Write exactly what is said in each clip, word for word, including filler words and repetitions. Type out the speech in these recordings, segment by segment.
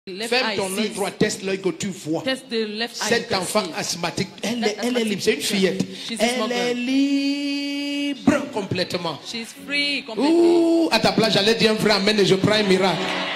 Ferme ton œil droit, teste l'œil que tu vois. Cet enfant asthmatique, elle, est, elle est libre, c'est une fillette. Elle est libre complètement. Ouh, à ta place, j'allais dire un vrai amen et je prends un miracle.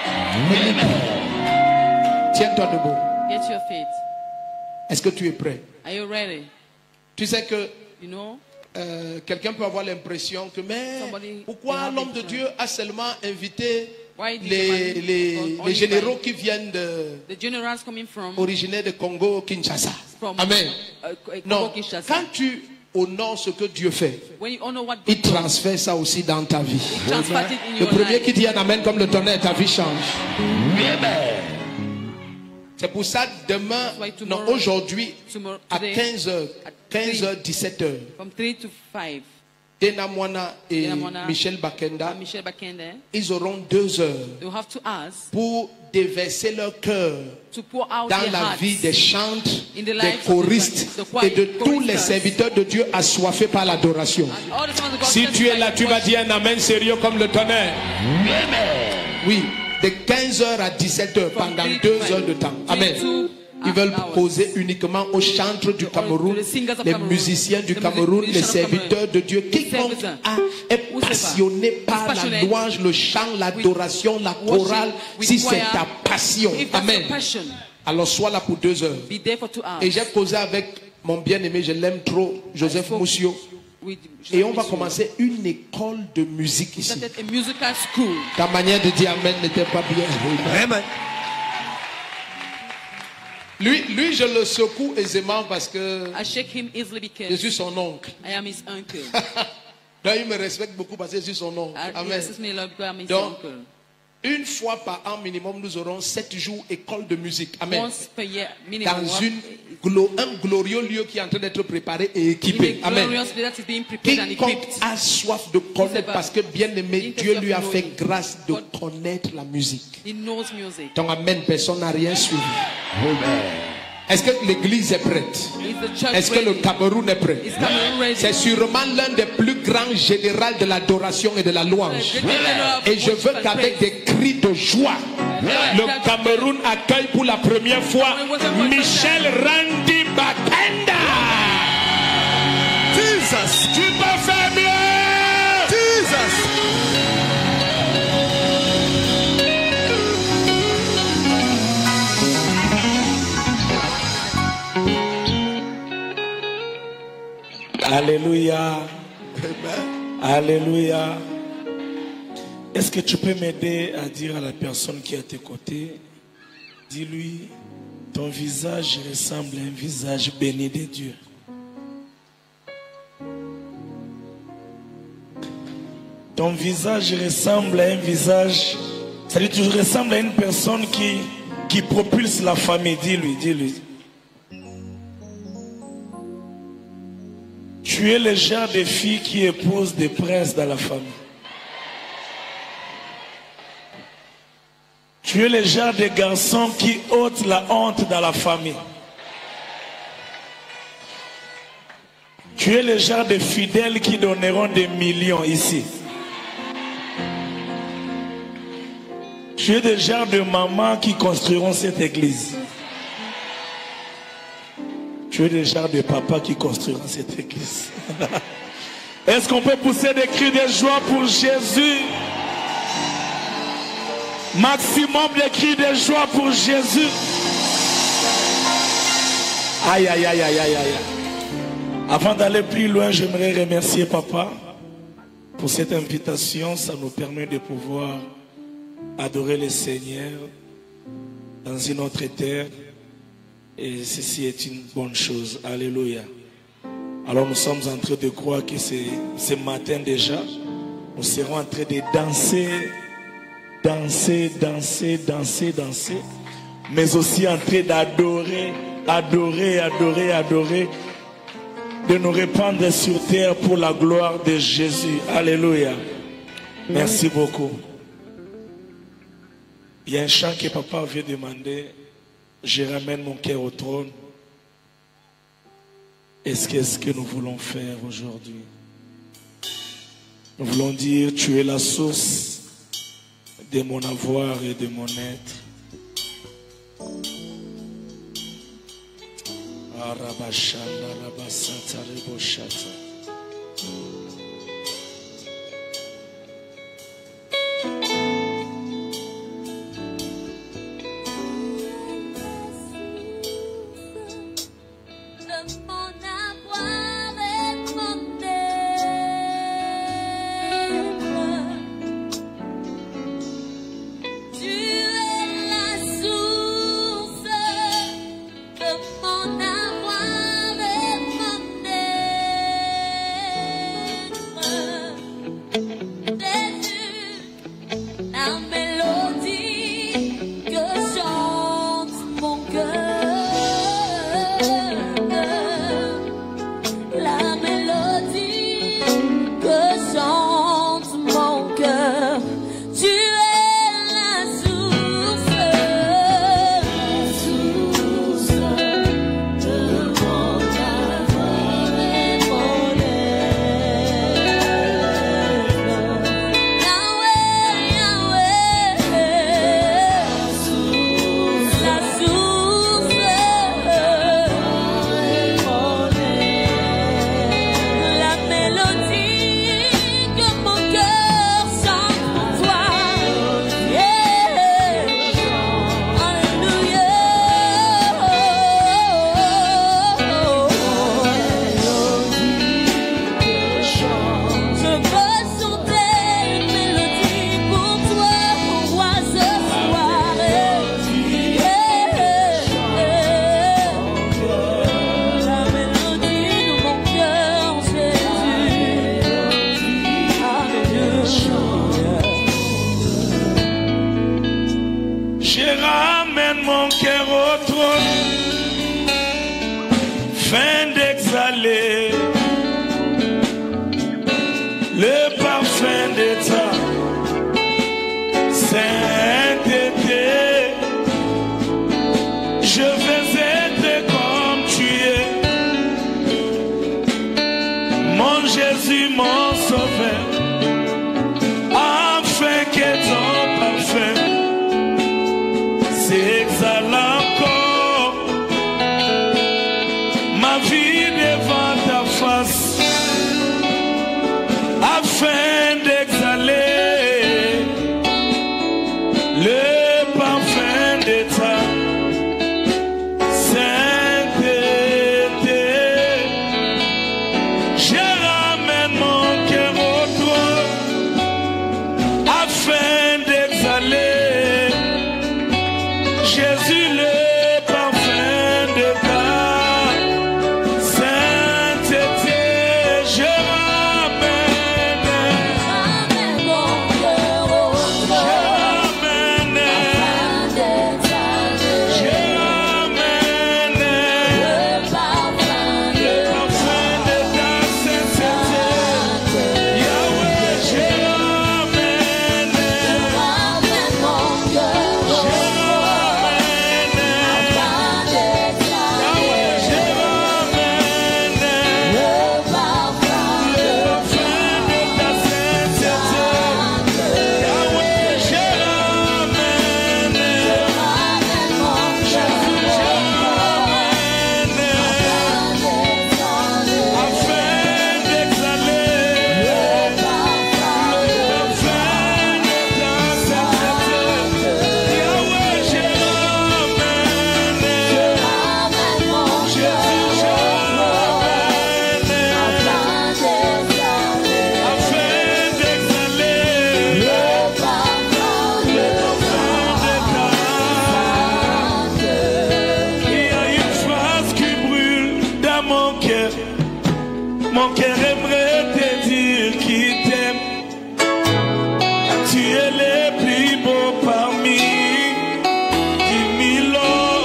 Tiens-toi debout. Get your feet. Est-ce que tu es prêt? Are you ready? Tu sais que you know, euh, quelqu'un peut avoir l'impression que mais pourquoi l'homme de Dieu a seulement invité les, les, les généraux qui viennent de originaires de Congo, Kinshasa. From, Amen. Uh, uh, non, Kinshasa. quand tu honores ce que Dieu fait, il transfère ça aussi dans ta vie. Le premier life. Qui dit un amen comme le tonnerre, ta vie change. C'est pour ça demain, non, aujourd'hui, à quinze heures, quinze heures, dix-sept heures, from three to five, Dena Mwana et Dena Mwana, Michel Bakenda, Michel Bakenda, ils auront deux heures have to ask pour déverser leur cœur dans la vie des chantres, des choristes the, the et de tous les serviteurs de Dieu assoiffés par l'adoration. Si tu es là, tu vas dire un amen sérieux comme le tonnerre. Oui, de quinze heures à dix-sept heures pendant deux heures de temps. Amen. Ils veulent poser uniquement aux chantres du Cameroun, les musiciens du Cameroun, les serviteurs de Dieu. Quiconque est passionné par la louange, le chant, l'adoration, la chorale, si c'est ta passion. Amen. Alors sois là pour deux heures. Et j'ai causé avec mon bien-aimé, je l'aime trop, Joseph Moussio. Et on va commencer une école de musique ici. Ta manière de dire amen n'était pas bien. Amen. Lui, lui, je le secoue aisément parce que je suis son oncle. Donc, il me respecte beaucoup parce que je suis son oncle. Amen. Donc, une fois par an minimum, nous aurons sept jours école de musique. Amen. Dans une, un glorieux lieu qui est en train d'être préparé et équipé. Amen. Quiconque a soif de connaître parce que bien aimé, Dieu lui a fait grâce de connaître la musique. Donc amen, personne n'a rien suivi. Est-ce que l'église est prête? Est-ce que le Cameroun est prêt? C'est sûrement l'un des plus grands généraux de l'adoration et de la louange. Et je veux qu'avec des cris de joie, le Cameroun accueille pour la première fois Michel Randy Bakenda. Jesus, tu peux faire mieux. Jesus. Alléluia. Alléluia. Est-ce que tu peux m'aider à dire à la personne qui est à tes côtés, dis-lui, ton visage ressemble à un visage béni de Dieu. Ton visage ressemble à un visage, c'est-à-dire tu ressembles à une personne qui, qui propulse la famille, dis-lui, dis-lui. Tu es le genre de fille qui épouse des princes dans la famille. Tu es le genre de garçon qui ôte la honte dans la famille. Tu es le genre de fidèles qui donneront des millions ici. Tu es le genre de maman qui construiront cette église. Tu es le genre de papa qui construira cette église. Est-ce qu'on peut pousser des cris de joie pour Jésus? Maximum de cris de joie pour Jésus. Aïe, aïe, aïe, aïe, aïe, aïe. Avant d'aller plus loin, j'aimerais remercier papa pour cette invitation. Ça nous permet de pouvoir adorer le Seigneur dans une autre terre. Et ceci est une bonne chose. Alléluia. Alors nous sommes en train de croire que ce matin déjà, nous serons en train de danser, danser, danser, danser, danser, mais aussi en train d'adorer, adorer, adorer, adorer, de nous répandre sur terre pour la gloire de Jésus. Alléluia. Merci beaucoup. Il y a un chant que papa avait demandé. Je ramène mon cœur au trône. Est-ce que, est-ce que nous voulons faire aujourd'hui? Nous voulons dire, tu es la source de mon avoir et de mon être. Arabashanda rabasata reboshata. Le parfum de ta sainteté, je veux être comme tu es, mon Jésus, mon sauveur, afin que ton parfum s'exhale encore, ma vie devant ta face, afin d'exhaler le parfum de ta sainteté. Je ramène mon cœur au trône afin d'exhaler, Jésus, le parfum de ta sainteté. Je mon cœur aimerait te dire qu'il t'aime. Tu es le plus beau parmi dix mille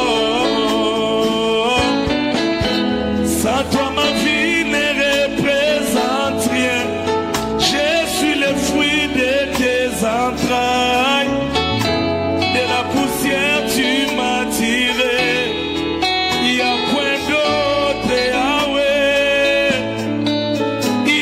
hommes. Sans toi ma vie ne représente rien. Je suis le fruit de tes entrailles. De la poussière tu m'as tiré. Il y a point d'autre.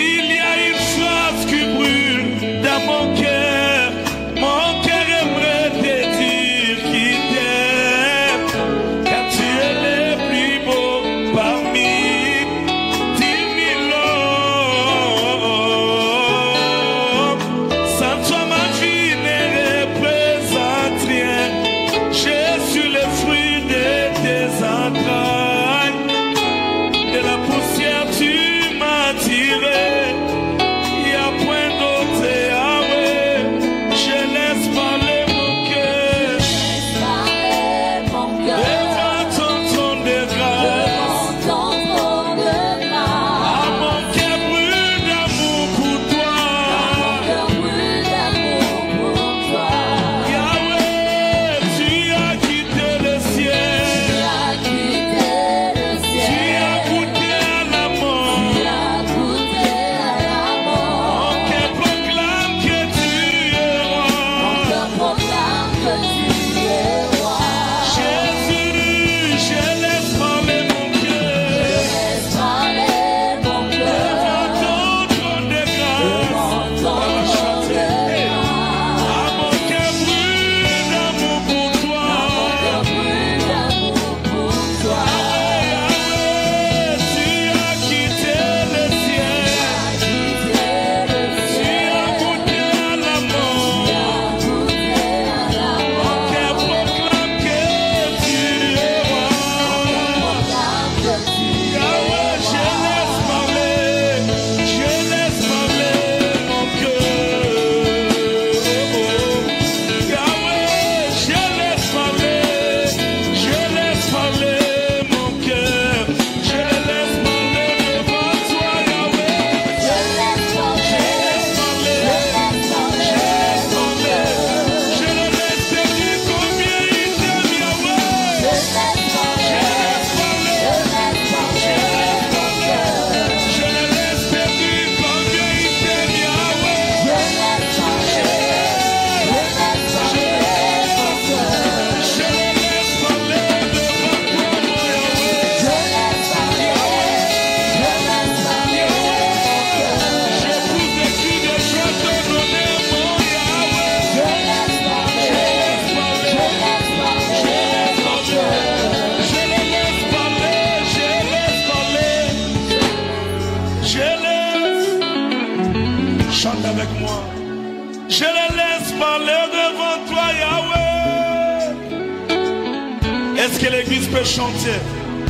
Est-ce que l'église peut chanter?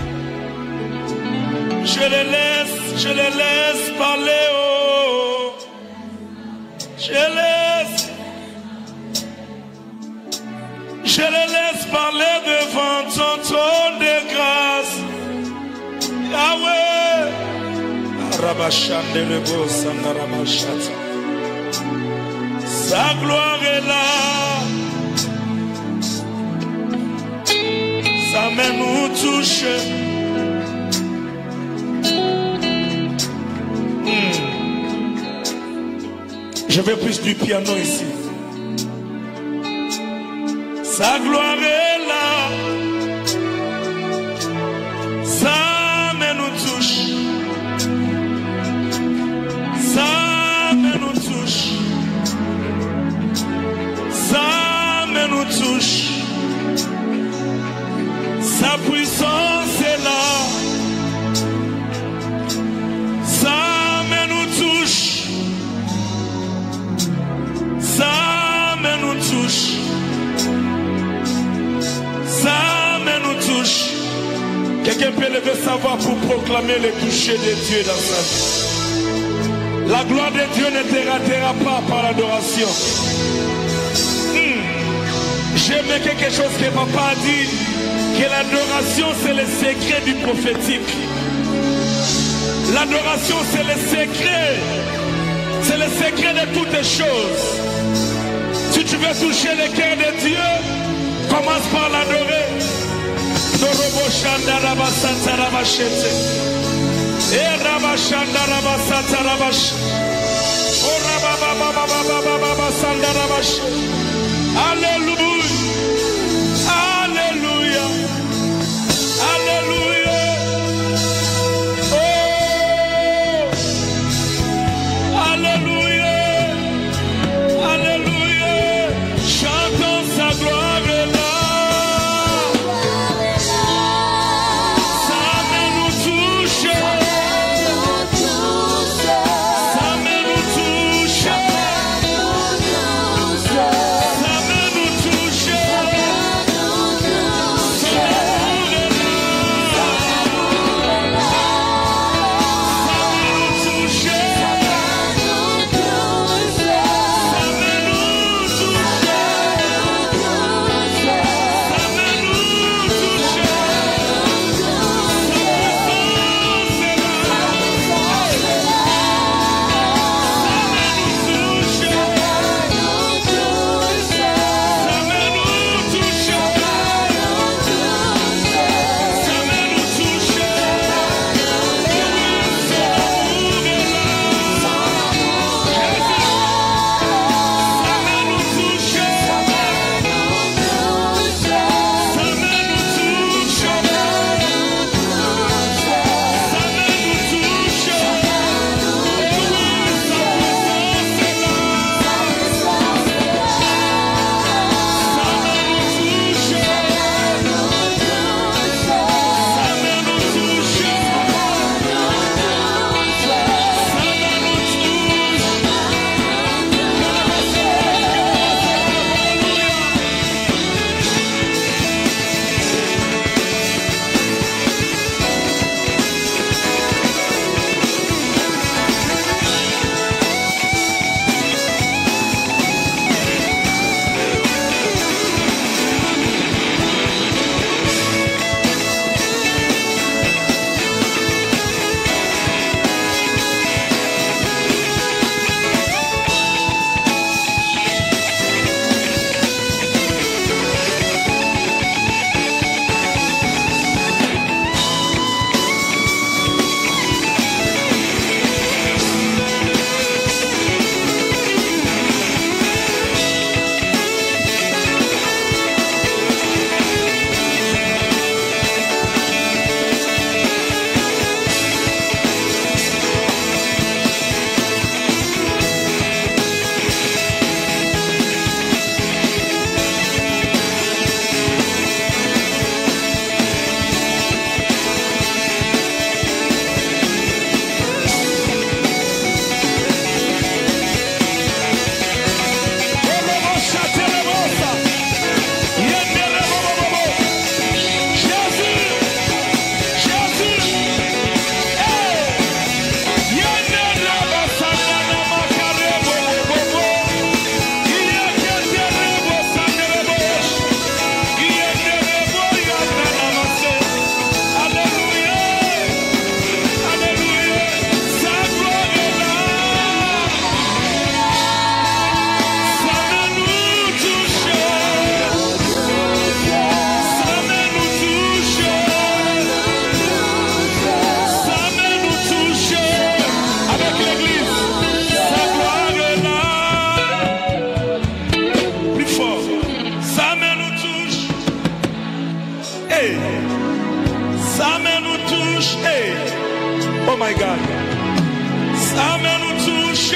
Je les laisse, je les laisse parler. Oh. Je laisse. Je les laisse parler devant ton trône de grâce. Yahweh. Sa gloire est là. Sa main nous touche. Hmm. Je veux plus du piano ici. Sa gloire est là. Sa main nous touche. Sa main nous touche. Sa main nous touche. Sa puissance est là. Sa main nous touche. Sa main nous touche. Sa main nous touche. Quelqu'un peut lever sa voix pour proclamer le toucher de Dieu dans sa vie. La gloire de Dieu ne te ratera pas par l'adoration. Hmm. J'aimais quelque chose que papa a dit, que l'adoration c'est le secret du prophétique. L'adoration c'est le secret. C'est le secret de toutes les choses. Si tu veux toucher le cœur de Dieu, commence par l'adorer. Alléluia. Alléluia. Alléluia. Oh. Alléluia. Alléluia. Chantons sa gloire est là. Sa main nous touche. Sa main nous touche. Sa main nous touche. Hey. Sa main nous touche. Hey. Oh my God. Sa main nous touche.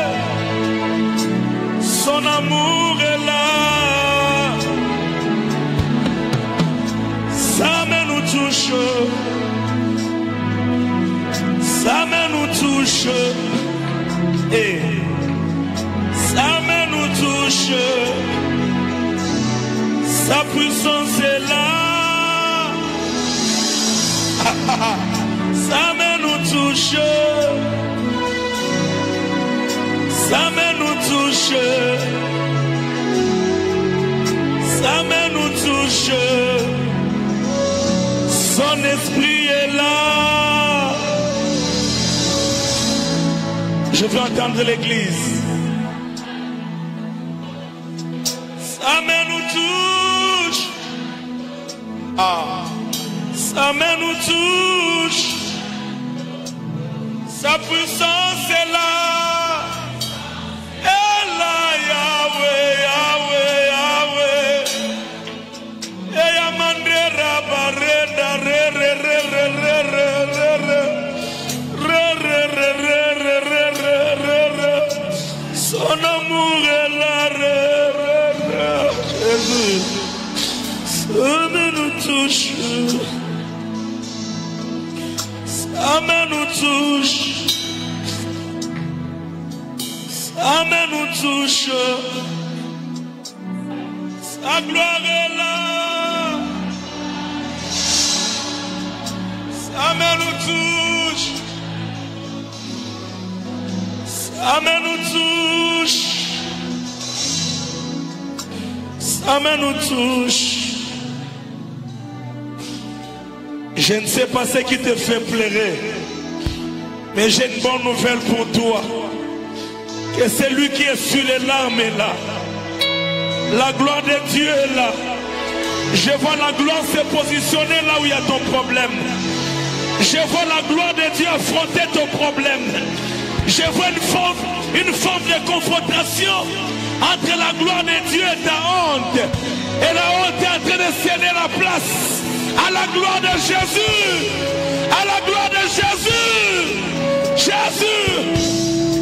Son amour est là. Sa main nous touche. Sa main nous touche. Hey. Sa main nous touche. Sa puissance est là. Sa main nous touche. Sa main nous touche. Sa main nous touche. Son esprit est là. Je veux entendre l'église. Sa main nous touche. Ah. Sa main nous touche. Sa puissance est là. Elle là, Yahweh, Yahweh, Yahweh. Et Yamandre Rabarenda, re, re, re, re, re, re, re, re, re, re, re, re, re, re, re. Son amour est là, re, re, re. Jésus, sa main nous touche. Sa main nous touche. Sa main nous touche. Sa gloire est là. Sa main nous touche. Sa main nous touche. Sa main nous touche. Je ne sais pas ce qui te fait pleurer, mais j'ai une bonne nouvelle pour toi. Que celui qui est sur les larmes est là. La gloire de Dieu est là. Je vois la gloire se positionner là où il y a ton problème. Je vois la gloire de Dieu affronter ton problème. Je vois une forme, une forme de confrontation entre la gloire de Dieu et ta honte. Et la honte est en train de céder la place à la gloire de Jésus. À la gloire de Jésus. Jésus.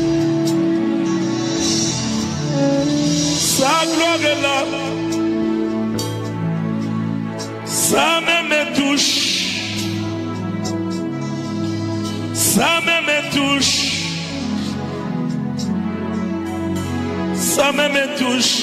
Sa gloire est là. Sa main me touche. Sa main me touche. Sa main me touche.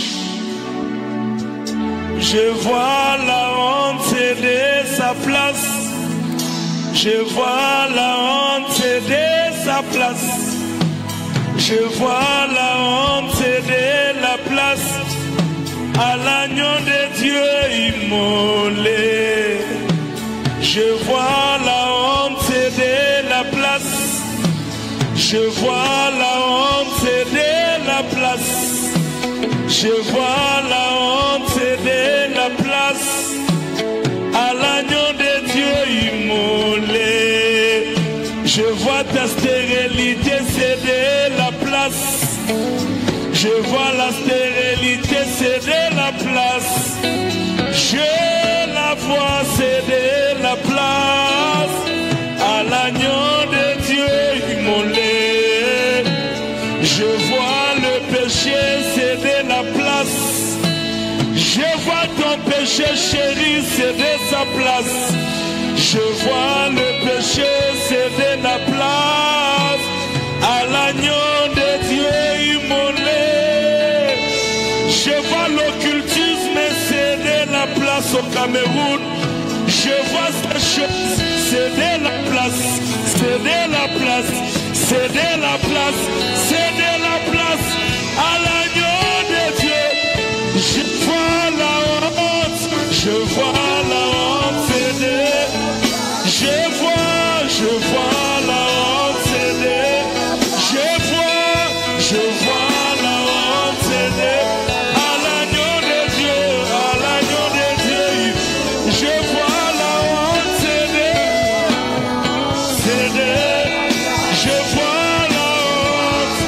Je vois la honte céder sa place. Je vois la honte céder sa place. Je vois la honte céder la place à l'agneau de Dieu immolé. Je vois la honte céder la place. Je vois la honte céder la place. Je vois la honte céder la place à l'agneau de Dieu immolé. Je vois ta stérilité céder la place. Je vois la stérilité céder la place. Je la vois céder la place à l'agneau de Dieu immolé. Je vois le péché céder la place. Je vois ton péché chéri céder sa place. Je vois le péché céder la place à l'agneau de Dieu immolé. Je vois l'occultisme céder la place au Cameroun. Je vois ces choses céder la place, céder la place, céder la place, céder la place à l'agneau de Dieu. Je vois la honte, je vois la honte céder. Je vois, je vois la honte céder. Je vois, je vois la honte céder à l'agneau de Dieu, à l'agneau de Dieu. Je vois la honte céder, céder. Je vois la honte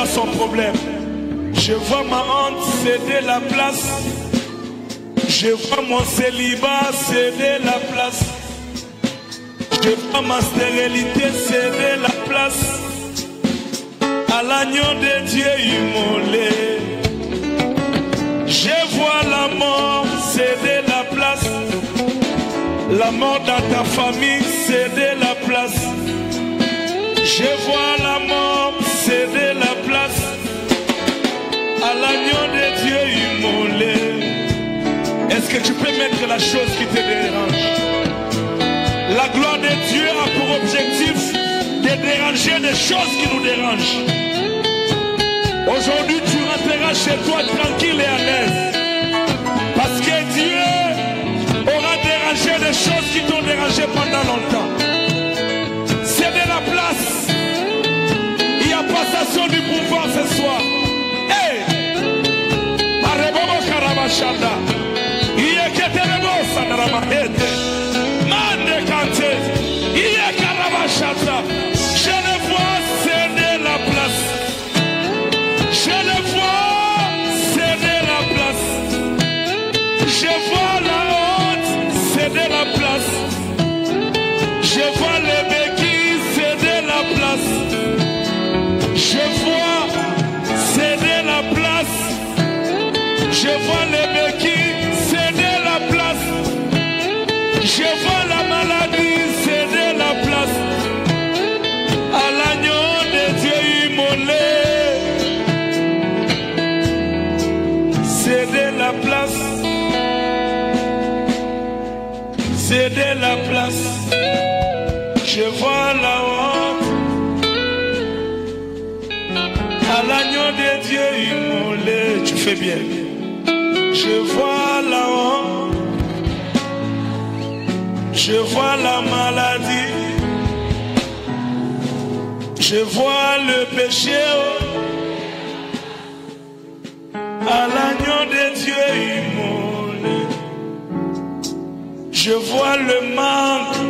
son problème. Je vois ma honte céder la place. Je vois mon célibat céder la place. Je vois ma stérilité céder la place à l'agneau de Dieu immolé. Je vois la mort céder la place. La mort dans ta famille céder la place. Je vois la mort céder la place à l'agneau de Dieu immolé. Est-ce que tu peux mettre la chose qui te dérange? La gloire de Dieu a pour objectif de déranger des choses qui nous dérangent. Aujourd'hui, tu rentreras chez toi tranquille et à l'aise. Parce que Dieu aura dérangé des choses qui t'ont dérangé pendant longtemps. C'est de la place. Il y a passation du pouvoir ce soir. Hey! Arebobo Karabashanda. Ieketerebo Sandaramahete. Mande Kante. Iekarabashata. Je le vois céder la place. Je le vois céder la place. Je vois la honte céder la place. Je vois les béquilles céder la place. Je vois céder la place. Je vois les béquilles céder la place. Je vois la maladie céder la place à l'agneau de Dieu immolé. Céder la place. Céder la place. Je vois la honte à l'agneau de Dieu immolé. Tu fais bien. Je vois la honte. Je vois la maladie. Je vois le péché à l'agneau de Dieu immolé. Je vois le manque.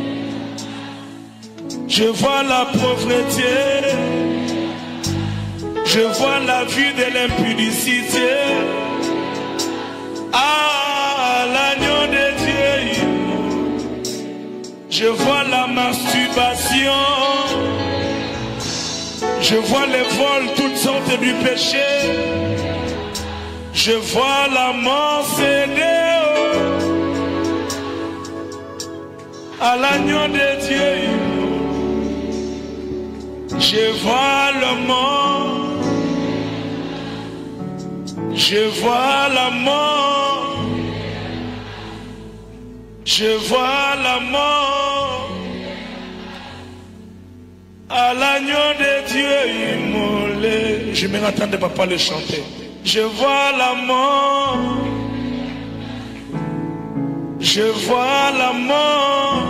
Je vois la pauvreté. Je vois la vie de l'impudicité. Ah, l'agneau de Dieu. Je vois la masturbation. Je vois les vols, toutes sortes du péché. Je vois la mort céder à l'agneau de Dieu. Je vois le mort. Je vois la mort. Je vois la mort à l'agneau de Dieu immolé. Je me attends de papa le chanter. Je vois la mort. Je vois la mort.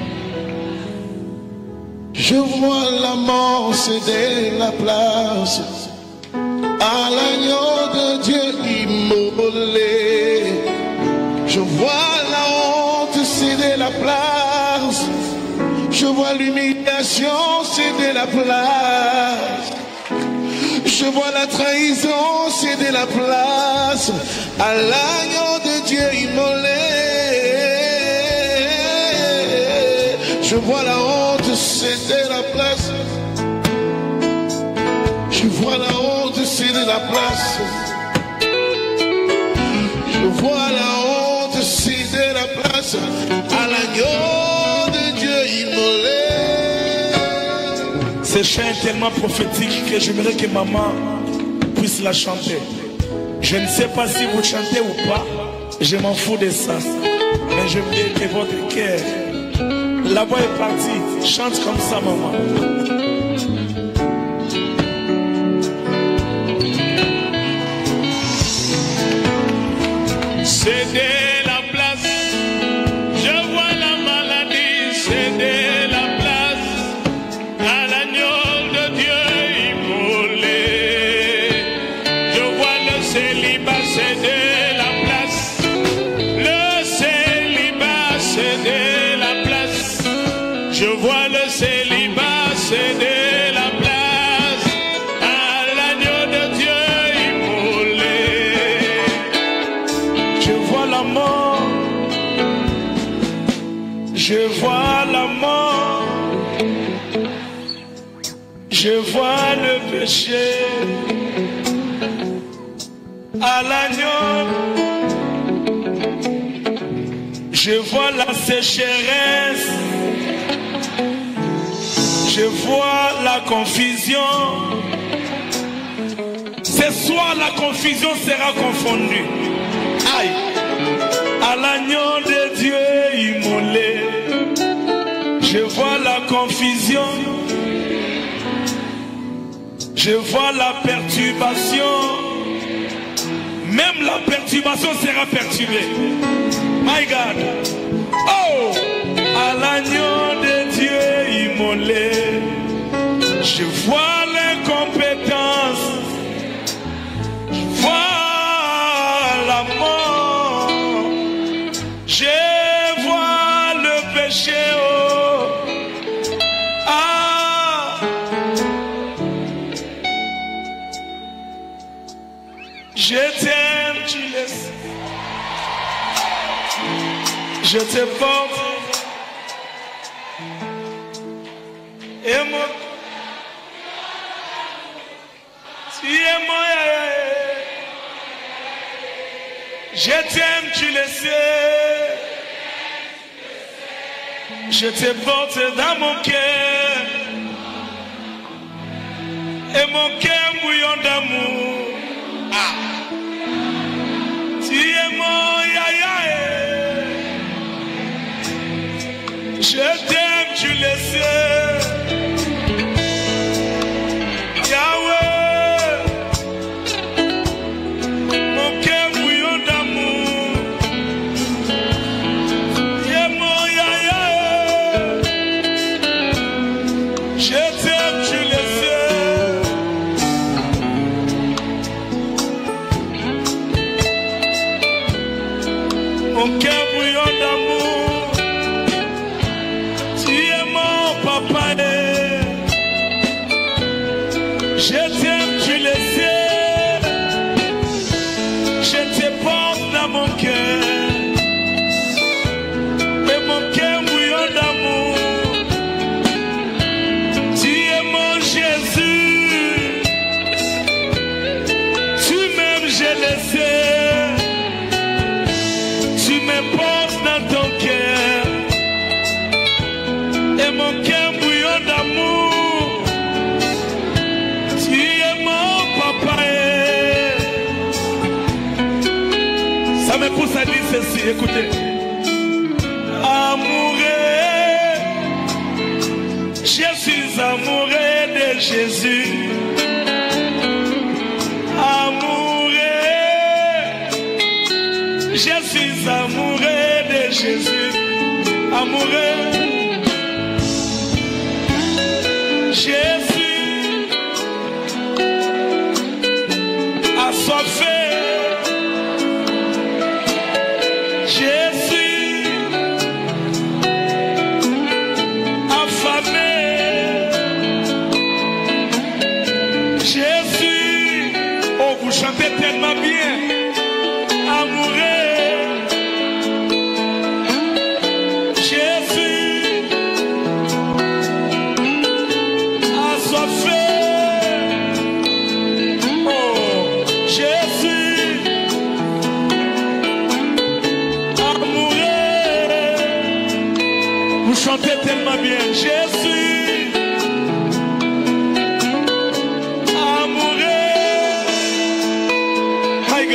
Je vois la mort céder la place à l'agneau de Dieu immolé. Je vois la honte céder la place. Je vois l'humiliation céder la place. Je vois la trahison céder la place à l'agneau de Dieu immolé. Je vois la honte céder la place. Je vois la honte céder la place. Je vois la honte céder la place à l'agneau de Dieu immolé. Ce chant est tellement prophétique que j'aimerais que maman puisse la chanter. Je ne sais pas si vous chantez ou pas. Je m'en fous de ça. Mais je veux que votre cœur. La voix est partie. Chante comme ça, maman. Céder la place. Je vois la maladie céder la place à l'agneau de Dieu immolé. Je vois le célibat céder la place. Le célibat céder la place. Je vois le célibat céder Je vois le péché à l'agneau. Je vois la sécheresse. Je vois la confusion. Ce soir, la confusion sera confondue. Aïe. À l'agneau de Dieu immolé. Je vois la confusion. Je vois la perturbation. Même la perturbation sera perturbée. My God. Oh, à l'agneau de Dieu immolé. Je vois l'incompétence. Je vois la mort. Je vois le péché. Oh. Ah. Je t'aime, tu le sais. Je te porte. Et moi, tu es moi. Je t'aime, tu le sais. Je te porte dans mon cœur. Et mon cœur bouillon d'amour. Ah. Tu es mon yaya. Je t'aime, tu le sais. Yahweh, mon cœur bouillon d'amour. Tu es mon yaya. Je t'aime, tu le sais. Mon cœur bouillon d'amour. Tu es mon papa. Je t'aime, tu le sais. Je te porte dans mon cœur. Et mon cœur bouillon d'amour. Tu es mon Jésus. Tu m'aimes, je le sais. Tu me portes dans ton cœur. Et mon cœur bouillon d'amour. Tu es mon papa. Ça me pousse à dire ceci, écoutez. Amoureux, je suis amoureux de Jésus. Amoureux, je suis amoureux de Jésus. Amoureux. Jésus assoiffé. Jésus affamé. Jésus, oh vous chantez tellement bien. Amoureux. Jésus assoiffé. Oh, Jésus amoureux. Vous chantez tellement bien. Jésus amoureux. My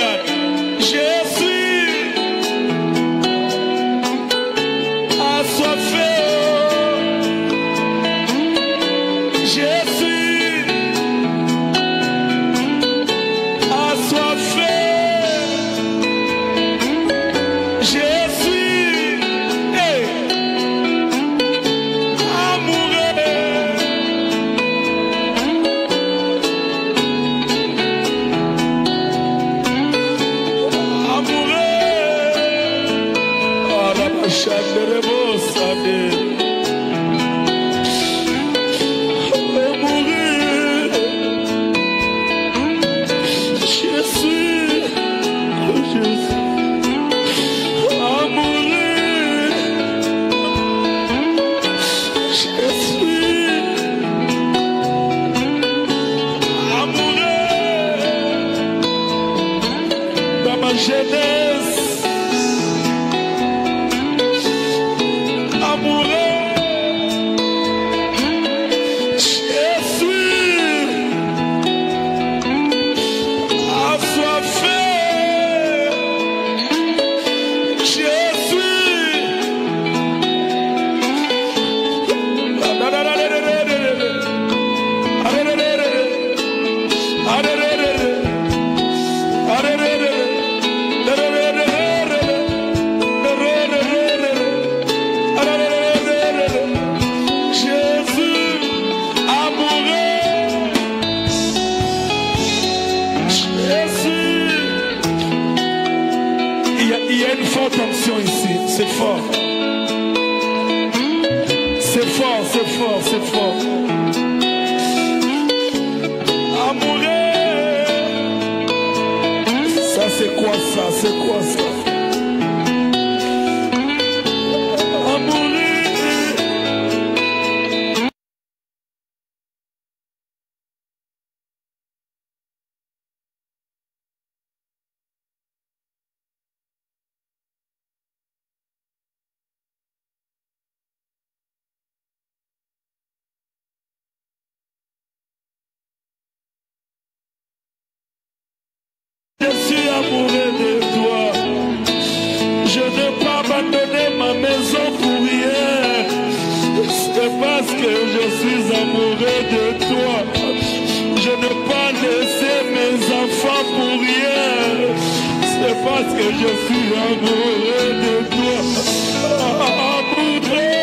Je suis amoureux de toi. Je n'ai pas abandonné ma maison pour rien. C'est parce que je suis amoureux de toi. Je n'ai pas laissé mes enfants pour rien. C'est parce que je suis amoureux de toi. Amoureux.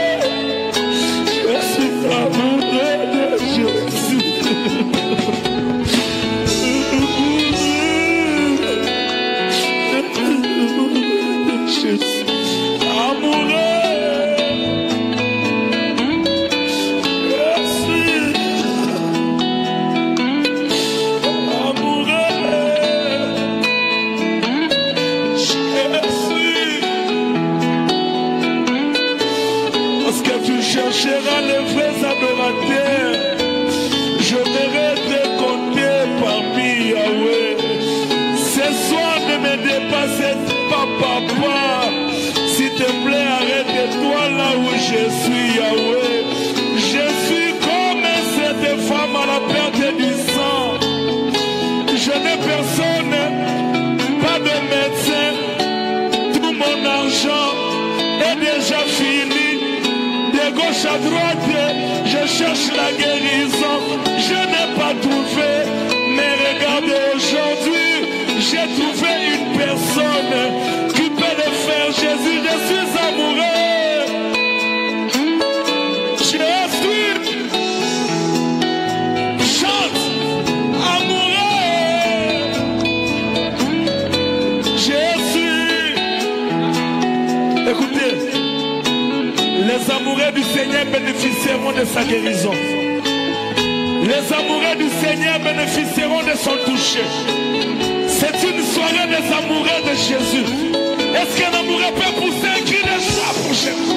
Je suis amoureux de Jésus. Chercheras les vrais adorateurs. Je verrai te compter parmi Yahweh. Ce soir ne me dépasse pas, papa. S'il te plaît, arrête-toi là où je suis, Yahweh. Je suis comme cette femme à la perte du sang. Je n'ai personne, pas de médecin. Tout mon argent est déjà fini. De gauche à droite, je cherche la guérison. Je n'ai pas trouvé, mais regarde aujourd'hui, j'ai trouvé une personne qui peut le faire. Jésus, je suis amoureux. Jésus, chante, amoureux. Jésus, écoutez. Les amoureux du Seigneur bénéficieront de sa guérison. Les amoureux du Seigneur bénéficieront de son toucher. C'est une soirée des amoureux de Jésus. Est-ce qu'un amoureux peut pousser un cri de joie pour Jésus?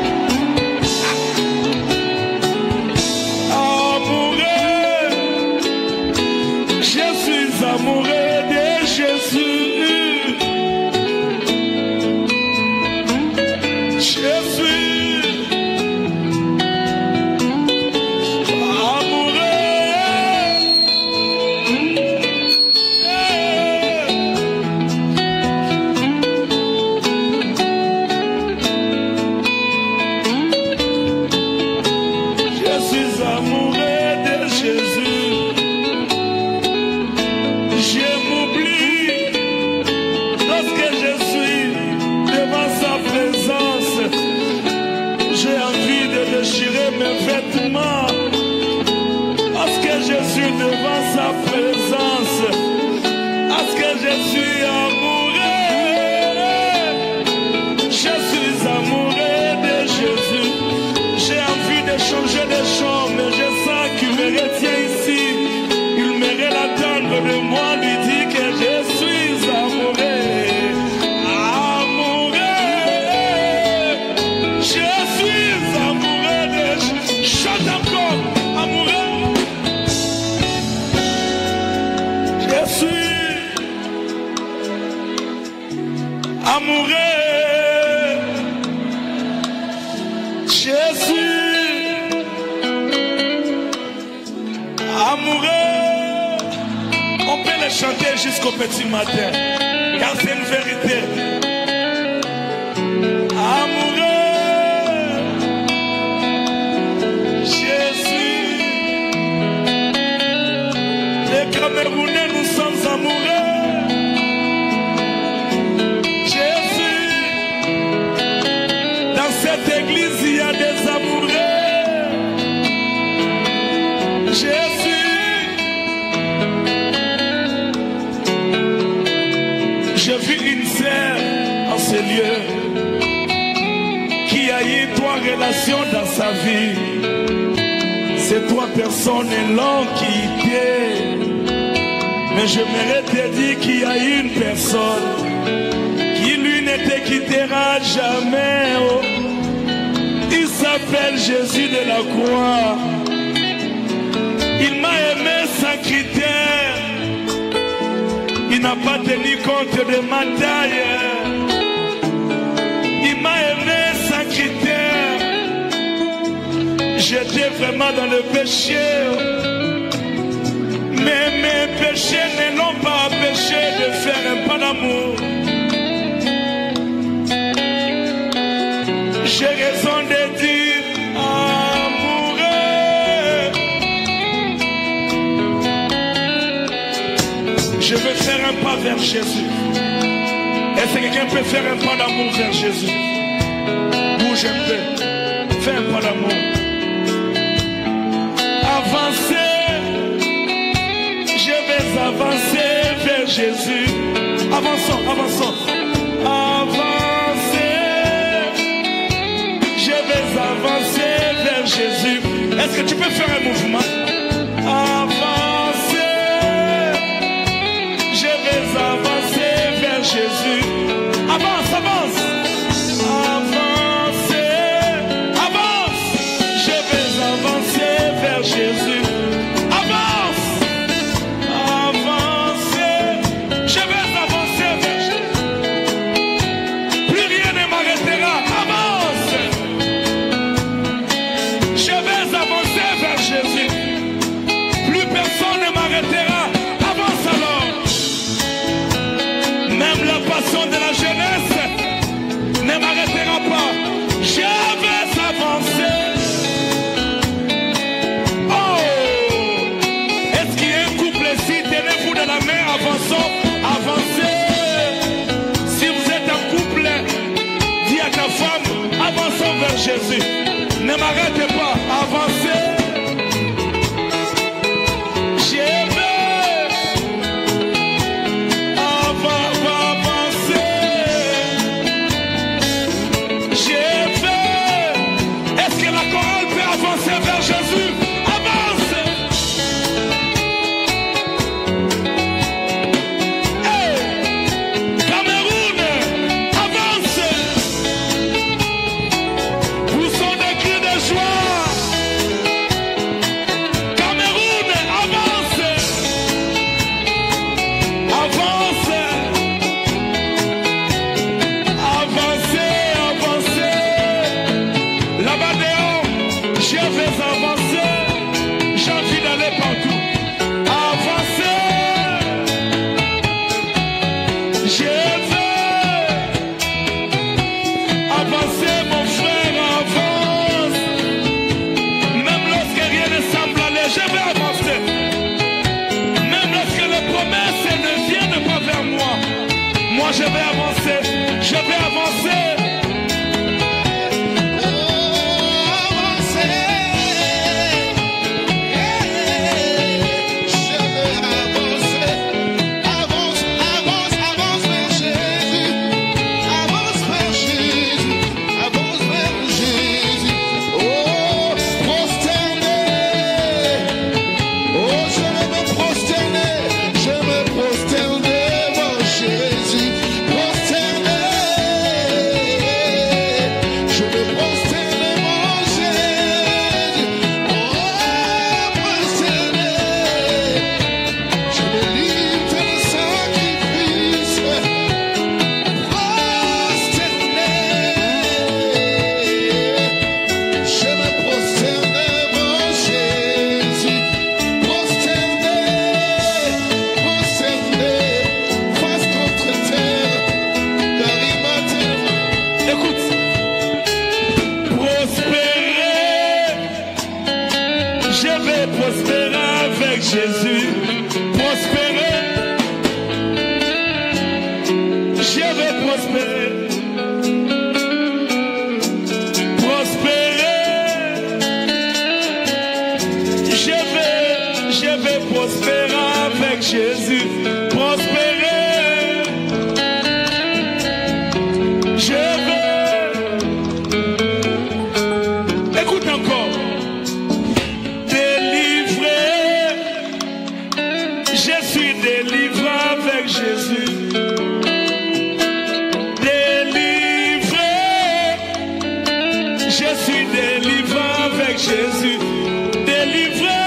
Amoureux, je suis amoureux de Jésus. Je suis parce que je suis devant sa présence, parce que je suis amoureux, je suis amoureux de Jésus. J'ai envie de changer de champ, mais je sens qu'il me retient ici. Il me l'attendre de moi, lui dit que je suis amoureux. Amoureux, Jésus, amoureux, on peut le chanter jusqu'au petit matin, car c'est une vérité. Amoureux, Jésus, les Camerounais, nous sommes amoureux. Cette église, il y a des amoureux. Jésus, j'ai vu une sœur en ce lieu qui a eu trois relations dans sa vie. Ces trois personnes l'ont quitté. Mais j'aimerais te dire qu'il y a une personne qui lui ne te quittera jamais. Oh. Il s'appelle Jésus de la croix. Il m'a aimé sans critère. Il n'a pas tenu compte de ma taille. Il m'a aimé sans critère. J'étais vraiment dans le péché. Mais mes péchés ne l'ont pas empêché de faire un pas d'amour. J'ai raison de dire amoureux. Je veux faire un pas vers Jésus. Est-ce que quelqu'un peut faire un pas d'amour vers Jésus? Bouge un peu. Fais un pas d'amour. Avancer. Je vais avancer vers Jésus. Avançons, avançons. Avancer. Je vais avancer vers Jésus. Est-ce que tu peux faire un mouvement? Avancer. Je vais avancer vers Jésus. Avance, avance. Avancer. Avance. Je vais avancer vers Jésus. Avance. Avancer. Je vais avancer vers Jésus. Plus rien ne m'arrêtera. Avance. Je vais avancer vers Jésus. Plus personne ne m'arrêtera. Avance alors. Même la passion de la jeunesse ne m'arrêtera pas. Je vais avancer. Oh! Est-ce qu'il y a un couple ici? Tenez-vous de la main, avançons, avancez. Si vous êtes un couple, dis à ta femme, avançons vers Jésus. Ne m'arrêtez pas, avancez. Je vais av- avancer. Je vais. Est-ce que la chorale peut avancer vers Jésus? Avance. Hey! Cameroun, avance. Poussons des cris de joie. Cameroun, avance. Avance. Avancez, avancez. Là-bas dehors, je vais avancer. J'ai envie d'aller partout. Avancer. Je vais avancer, mon frère, avance. Même lorsque rien ne semble aller, je vais avancer. Même lorsque les promesses ne viennent pas vers moi, moi je vais avancer. Je vais avancer. Jésus, prospérer. Je vais prospérer. Prospérer. Je vais, je vais prospérer avec Jésus. Prospérer. Je vais. Écoute encore. Délivré avec Jésus. Délivré. Je suis délivré avec Jésus. Délivré.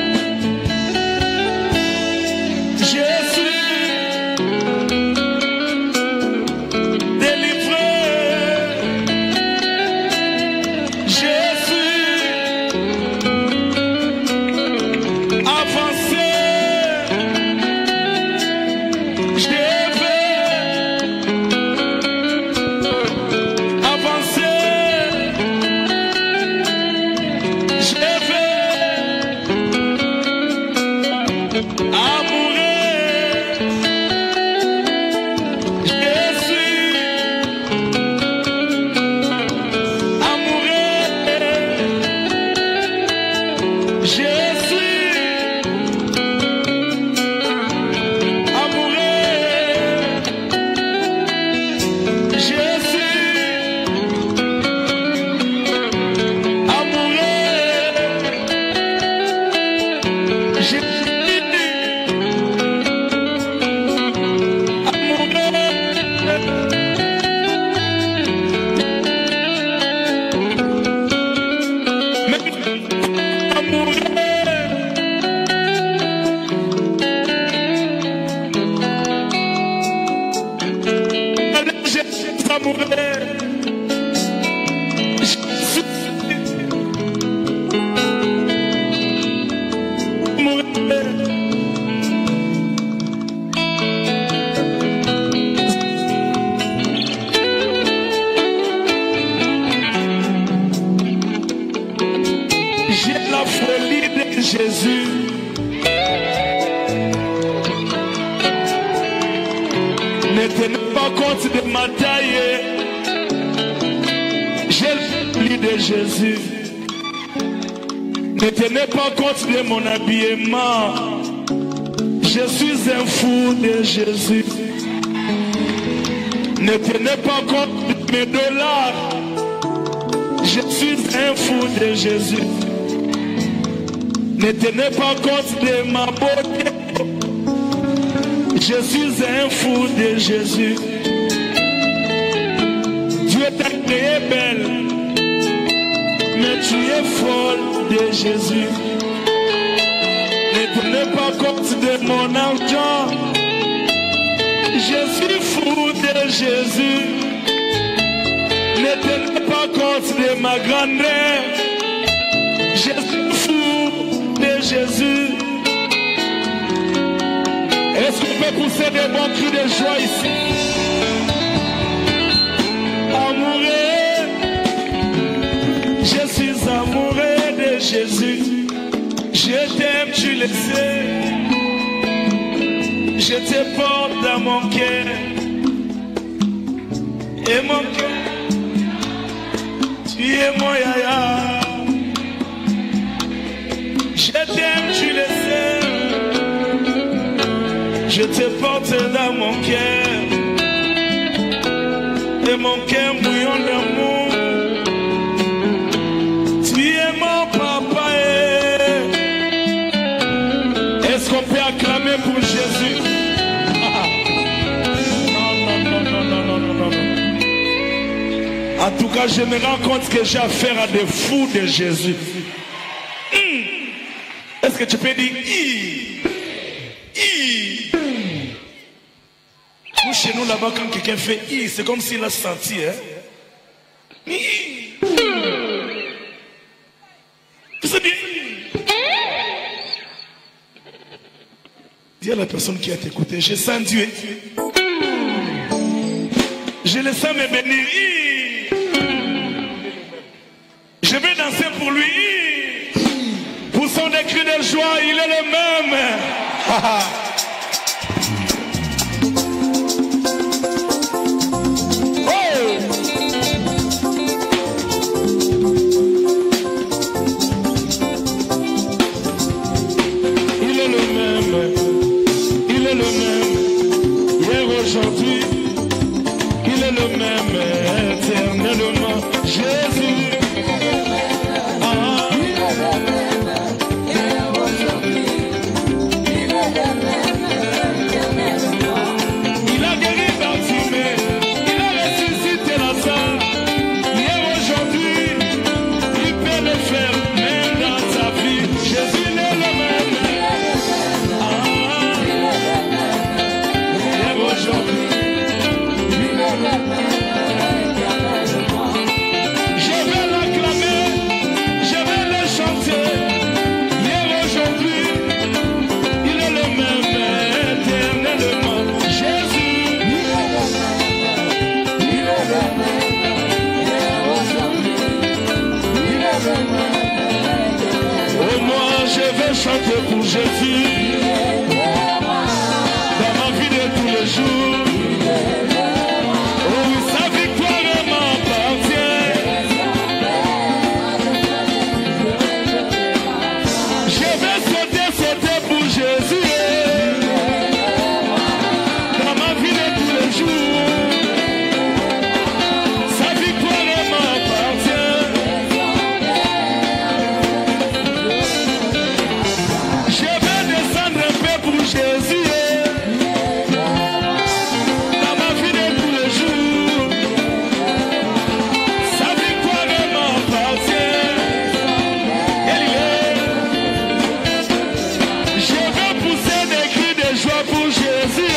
Je suis délivré. Je suis avancé. Jésus. Ne tenez pas compte de ma taille. J'ai l'esprit de Jésus. Ne tenez pas compte de mon habillement. Je suis un fou de Jésus. Ne tenez pas compte de mes dollars. Je suis un fou de Jésus. Ne tenez pas compte de ma beauté. Je suis un fou de Jésus. Dieu t'a créé belle, mais tu es folle de Jésus. Ne tenez pas compte de mon argent. Je suis fou de Jésus. Ne tenez pas compte de ma grandeur. Je suis fou de Jésus. Est-ce qu'on peut pousser des bons cris de joie ici? Amoureux, je suis amoureux de Jésus. Je t'aime, tu le sais. Je te porte dans mon cœur. Et mon cœur, tu es mon yaya. Je t'aime, tu le sais. Je te porte dans mon cœur. Et mon cœur bouillon d'amour. Tu es mon papa. Est-ce qu'on peut acclamer pour Jésus? Non, non, non, non, non, non, non, non. En tout cas, je me rends compte que j'ai affaire à des fous de Jésus. Hum. Est-ce que tu peux dire I? I. Nous, chez nous, là-bas, quand quelqu'un fait I, c'est comme s'il a senti, hein? I. Tu sais bien? Dis à la personne qui a t'écouté, je sens Dieu. Je le sens me bénir. I. Je vais danser pour lui. I. Poussons des cris de joie, il est le même. Aujourd'hui, il est le même éternellement. Jésus, ah, il est le même. Hier, aujourd'hui, il est le même éternellement. Il a guéri Bartimée, il a ressuscité Lazare. Hier, aujourd'hui, il peut le faire même dans sa vie. Jésus, il est le même. Aujourd'hui, il est le même éternellement. Je vais l'acclamer, je vais le chanter. Hier, aujourd'hui, il est le même éternellement. Jésus, il est le même, il est le même. Hier, aujourd'hui, il est le même éternellement. Oh, moi, je vais chanter pour Jésus. vais sauter, sauter pour Jésus. Dans ma vie de tous les jours, sa victoire m'appartient. Je vais descendre un peu pour Jésus. Dans ma vie de tous les jours, sa victoire m'appartient. Je vais pousser des cris de joie pour Jésus.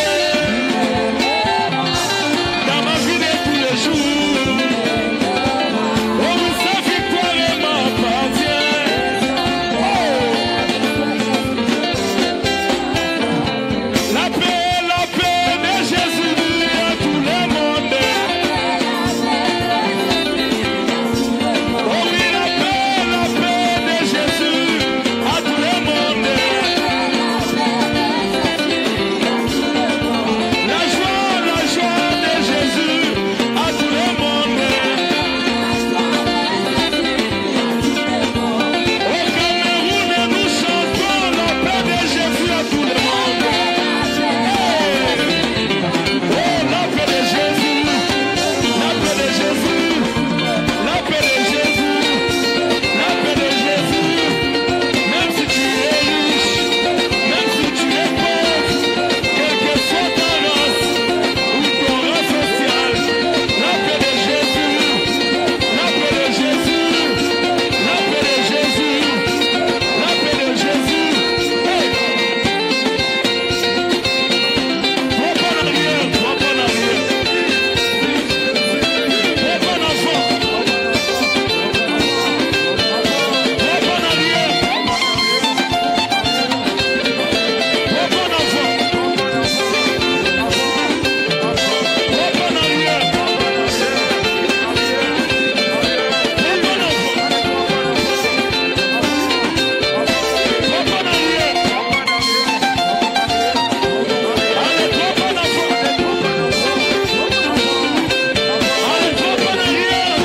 Dans ma vie de tous les jours, oh, sa victoire m'appartient. La paix, la paix de Jésus à tout le monde. Oh oui, la paix, la paix de Jésus à tout le monde. La joie, la joie de Jésus à tout le monde. Au Cameroun, nous chantons la paix de Jésus à tout le monde. Oh, la paix de Jésus, la paix de Jésus, la paix de Jésus, la paix de Jésus. Même si tu es riche, même si tu es pauvre, quelle que soit ta race ou ton rang social, la paix de Jésus, la paix de Jésus, la paix de Jésus, la paix de Jésus. Hey! Trois pas en arrière, trois pas en arrière. Trois pas en avant. Trois pas en arrière. Trois pas en avant. Trois pas en arrière. Trois pas en avant. Trois pas en arrière. Allez, trois pas en avant. Allez, trois pas en arrière.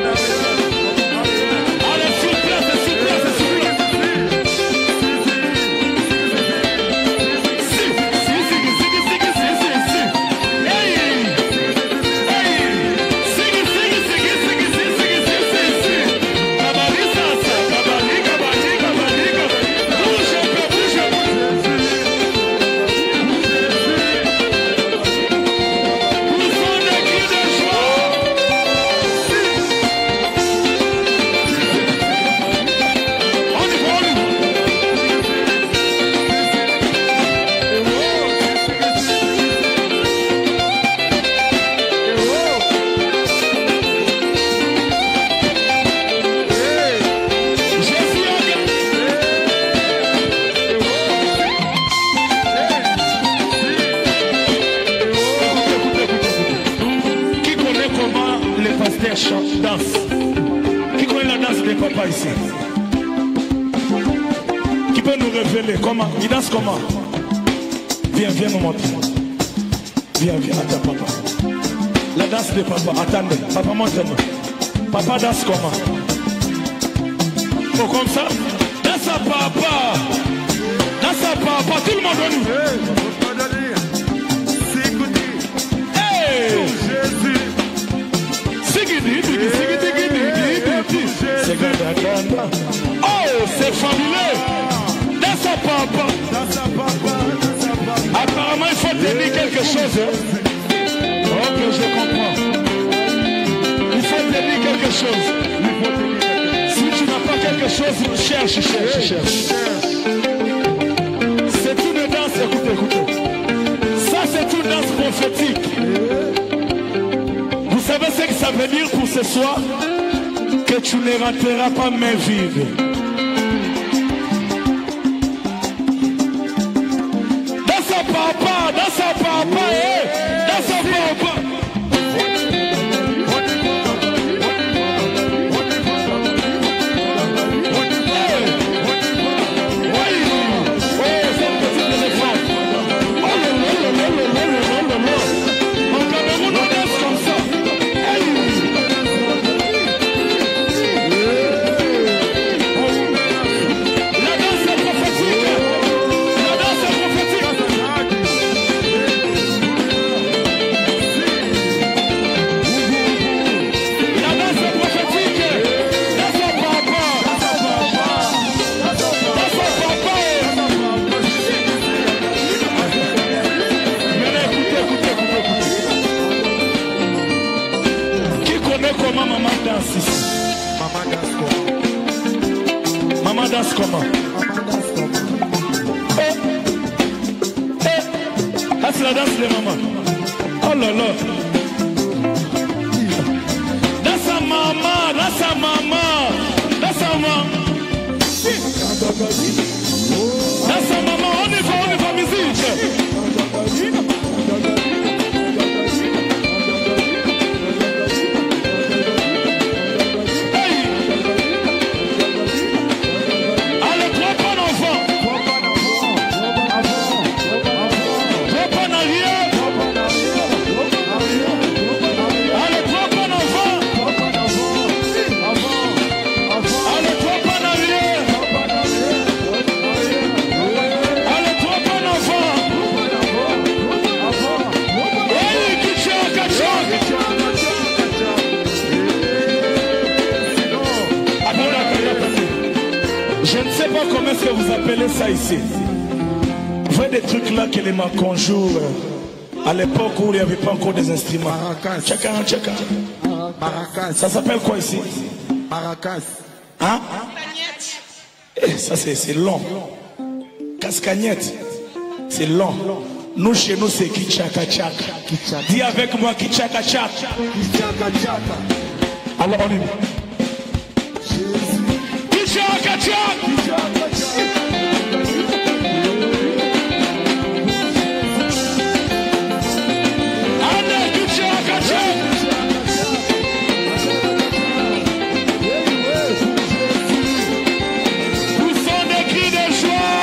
Allez, s'il vous plaît, s'il vous plaît, s'il vous plaît. Si, si, si, si, si, si, si, si, si. Hey, hey. Si, si, si, si, si, si, si, si, si, si, si. Kabali, ça, ça. Kabali, kabali, kabali, kabali. Bouge un peu, bouge un peu. Poussons des cris de joie. On y va, on y va. Jésus a gagné. Qui connaît comment les pasteurs chantent, dansent? Qui connaît la danse des papas ici? Qui peut nous révéler comment? Ils dansent comment? Viens, viens nous montrer. Viens, viens, attends papa. La danse des papas, attendez. Papa, montre-nous. Papa danse comment? Oh, comme ça? Danse à papa. Danse à papa. Tout le monde à nous. Hey! Sigidi, sigidi, sigidi, sigidi, sigidi. Oh, c'est fabuleux. Danse à papa. Apparemment, il faut tenir quelque chose. Hein? Ok, je comprends. Il faut tenir quelque chose. Si tu n'as pas quelque chose, cherche, cherche, cherche. C'est une danse, écoutez, écoutez. Ça, c'est une danse prophétique. Vous savez ce que ça veut dire pour ce soir? Que tu ne rateras pas main vide. Dans sa papa, dans sa papa, eh, dans sa papa. Ah, c'est la danse des mamans. Oh là là. Dans sa maman, dans sa maman, dans sa maman. Dans sa maman, on y va, on y va, musique. Je ne sais pas comment est-ce que vous appelez ça ici. Vous voyez des trucs là que les macons jouent à l'époque où il n'y avait pas encore des instruments. Maracas. Tchaka, tchaka. Maracas. Ça s'appelle quoi ici? Maracas. Hein? Eh, ça c'est long. Cascagnette. C'est long. Nous chez nous c'est kichaka chaka. Dis avec moi kichaka chaka. Kichaka chaka. Alors on y va. Kichaka chaka. Allez kichaka chaka. Où sont des cris de joie?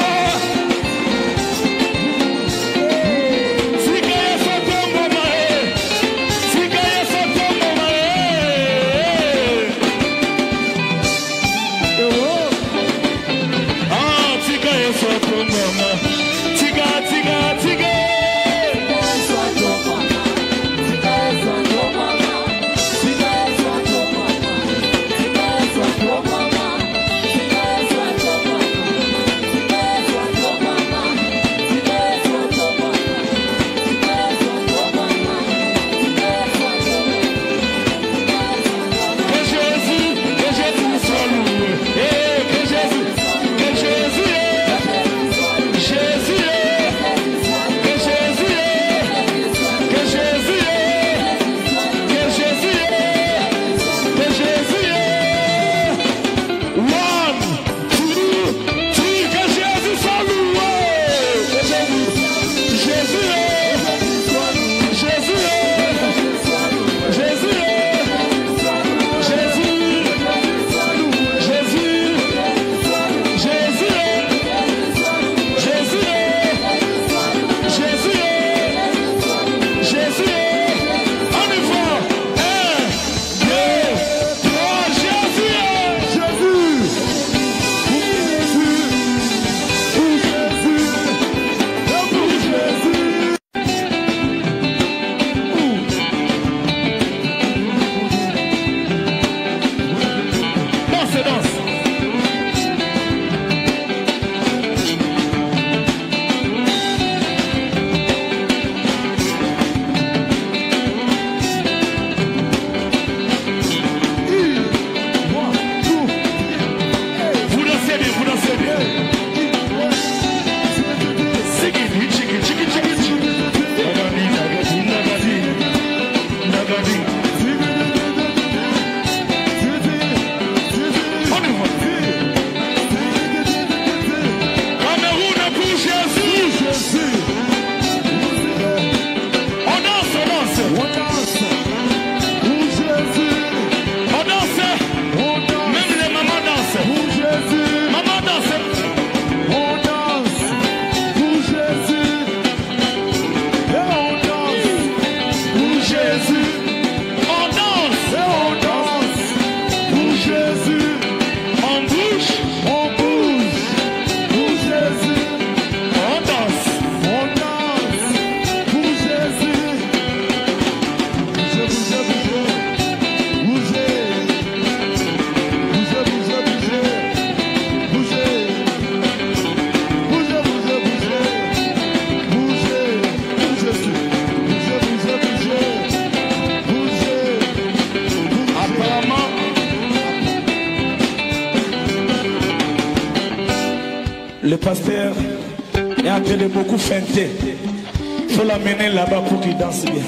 Le pasteur est en train de beaucoup feinter. Il faut l'amener là-bas pour qu'il danse bien.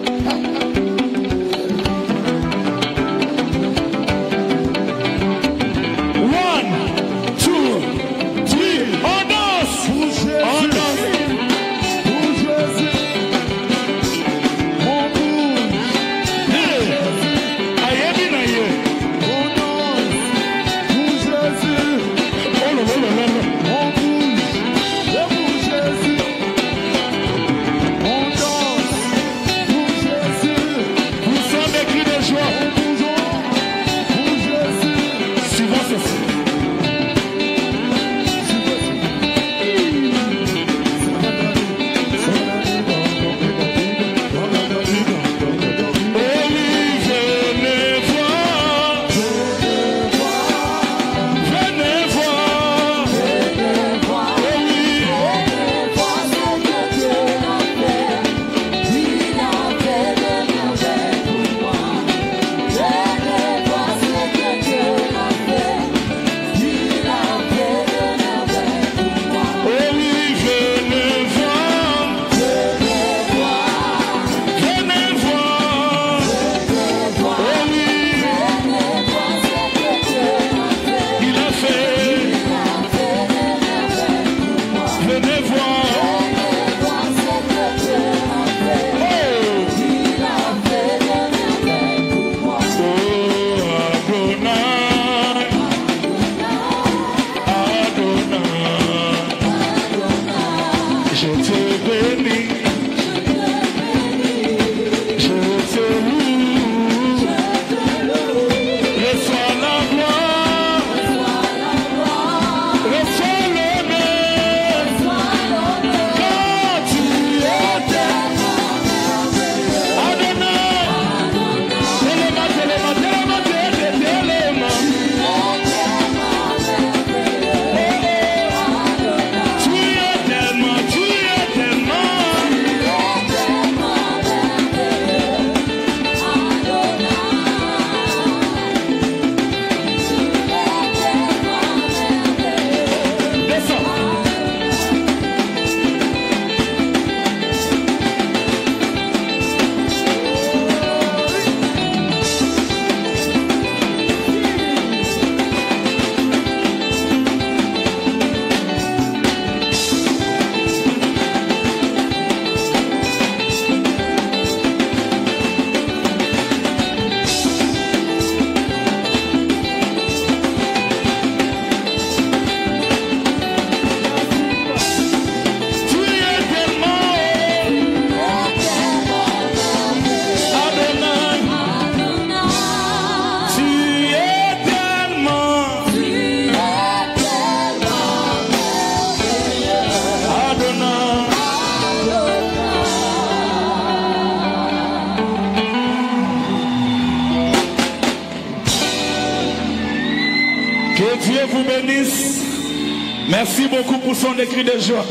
Dieu vous bénisse. Merci beaucoup pour son écrit de joie.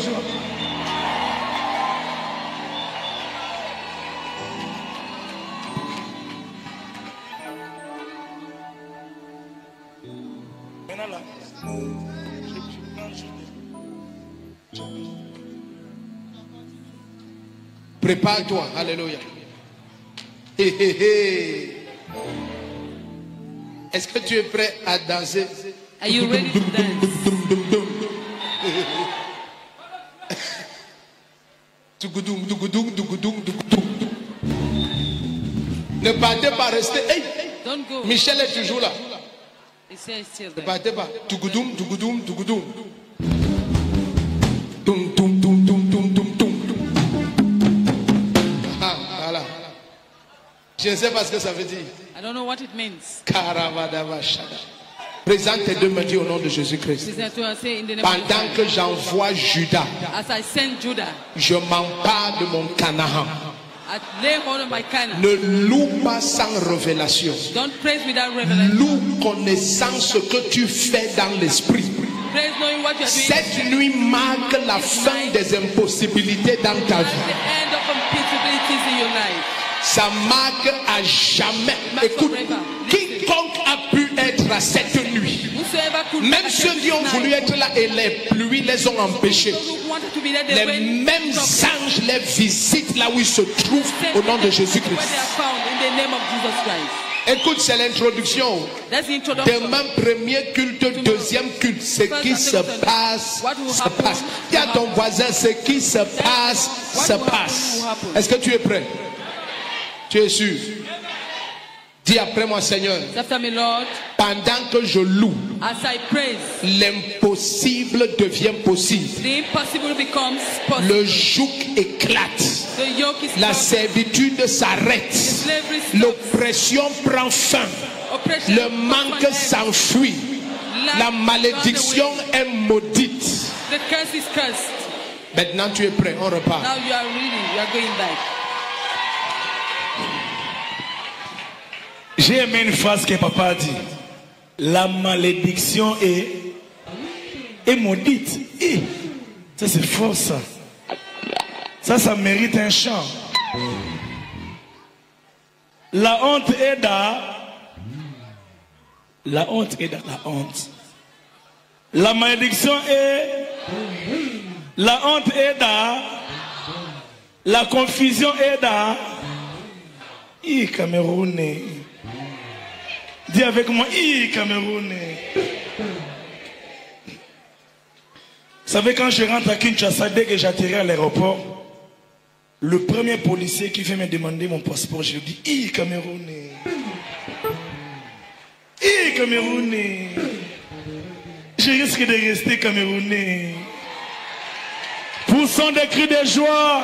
Prépare-toi, alléluia. Hé hé hé. Est-ce que tu es prêt à danser? Are you ready to dance? Ne partez pas, restez. Hey. Don't go. Michel est toujours là. Ne partez pas. Tougoudum, tougoudum, tougoudum. Ah, voilà. Je ne sais pas ce que ça veut dire. I don't know what it means. Présente tes deux mains au nom de Jésus-Christ. Pendant que j'envoie Judas, As I send Judah, je m'empare de mon Canaan. I lay hold of my Canaan. Ne loue pas sans révélation. Don't praise without revelation. Loue connaissant ce que tu fais dans l'esprit. Praise knowing what you are doing. Cette nuit marque la fin des impossibilités dans ta vie. The end of impossibilities in your life. sa marque à jamais. Écoute, quiconque a pu être à cette nuit, même ceux qui ont voulu être là et les pluies les ont empêchés, les mêmes anges les visitent là où ils se trouvent au nom de Jésus-Christ. Écoute, c'est l'introduction. Demain, premier culte, deuxième culte. Ce qui se passe, se passe. Il y a ton voisin, ce qui se passe, se passe. Est-ce que tu es prêt? Tu es sûr? Dis après moi, Seigneur, pendant que je loue, l'impossible devient possible. Le joug éclate. La servitude s'arrête. L'oppression prend fin. Le manque s'enfuit. La malédiction est maudite. Maintenant tu es prêt, on repart. J'ai aimé une phrase que papa a dit. La malédiction est, est maudite. Et, ça c'est fort ça. Ça, ça mérite un chant. La honte est dans. La honte est dans la honte. La malédiction est. La honte est dans. La confusion est dans. I Camerounais. Dis avec moi, I Camerounais. Vous savez, quand je rentre à Kinshasa, dès que j'atterris à l'aéroport, le premier policier qui vient me demander mon passeport, je lui dis, I Camerounais. I Camerounais. Je risque de rester Camerounais. Poussons des cris de joie.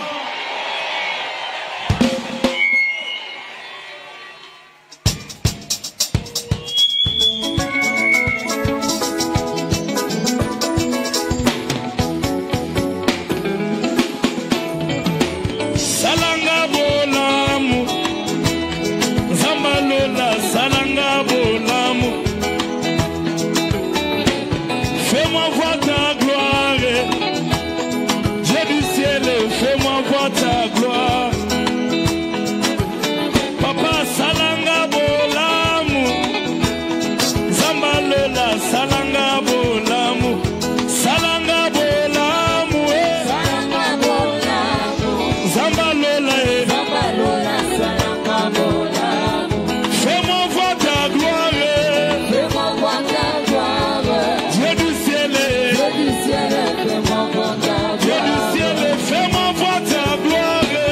Fais-moi voir ta gloire.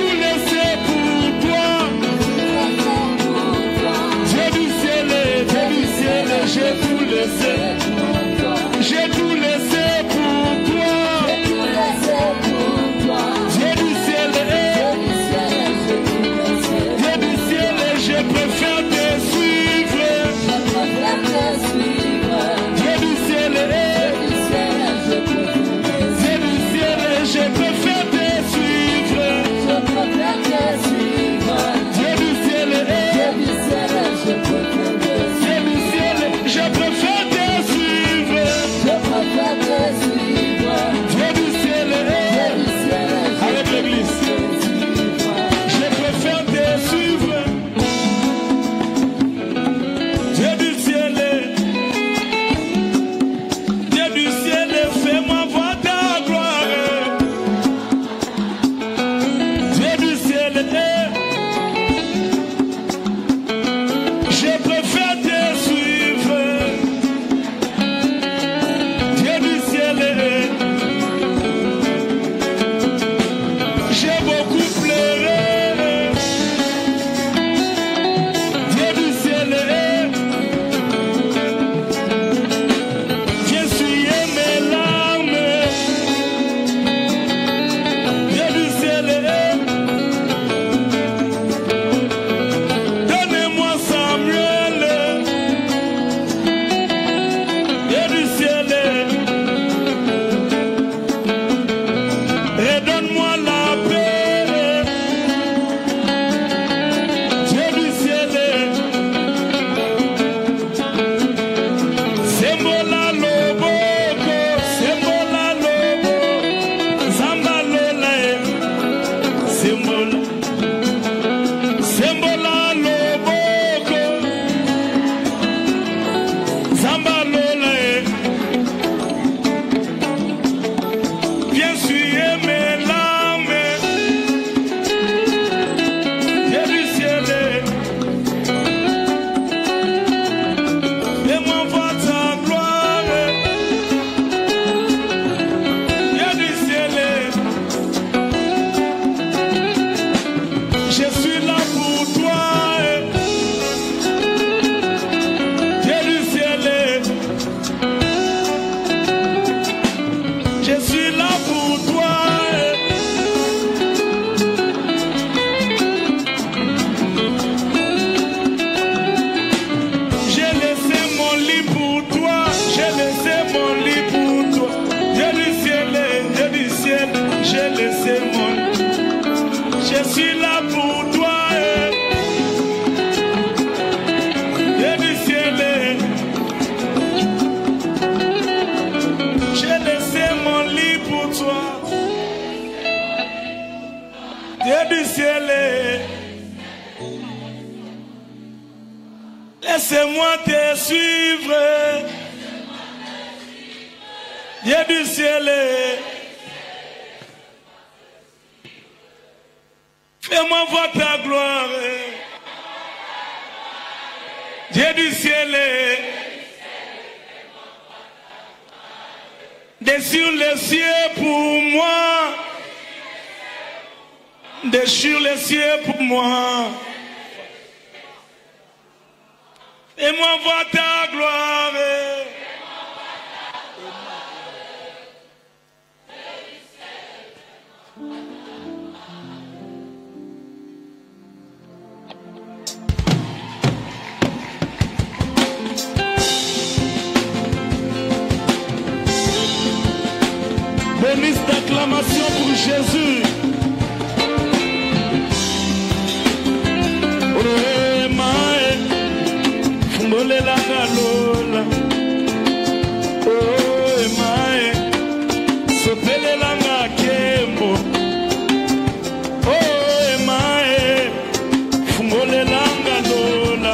tout laissé pour toi. Dieu du ciel, Dieu du ciel, j'ai tout laissé. J'ai tout laissé pour toi. Dieu du ciel, Dieu du ciel, je préfère te suivre. Dieu du ciel, Dieu du ciel, je préfère te suivre. Dieu du ciel, Dieu du ciel, je préfère te suivre. Dieu du ciel, avec l'église, je préfère te suivre. Dieu du ciel, Dieu du ciel, fais-moi voir ta gloire. Dieu du ciel, je préfère te suivre. Dieu du ciel, j'ai beaucoup pleuré. Dieu du ciel, j'ai essuyé mes larmes. Dieu du ciel, donnez-moi Samuel. Dieu du ciel, redonne-moi la paix. Dieu du ciel, Sembola loboko, Sembola lobo, Zambalola, Sembola, Sembola loboko, Zambalola, viens essuyer mes larmes. Dieu du ciel, fais-moi voir ta gloire. Dieu du ciel, je suis là pour toi. Dieu du ciel, je suis là pour toi. J'ai laissé mon lit pour toi. J'ai laissé mon lit pour toi. Dieu du ciel, Dieu du ciel, j'ai laissé mon lit. Je suis là pour toi. Dieu du ciel, j'ai laissé mon lit pour toi. Dieu du ciel, laissez-moi te suivre. Dieu du ciel, fais-moi voir ta gloire. Dieu du ciel, descends les cieux pour moi. Déchire les cieux pour moi. Et moi voir ta gloire. Bonus d'acclamation pour Jésus. Oh, mae, fungole la galola. Oh, mae, sopele la ngakembo. Oh, mae, fungole la galola.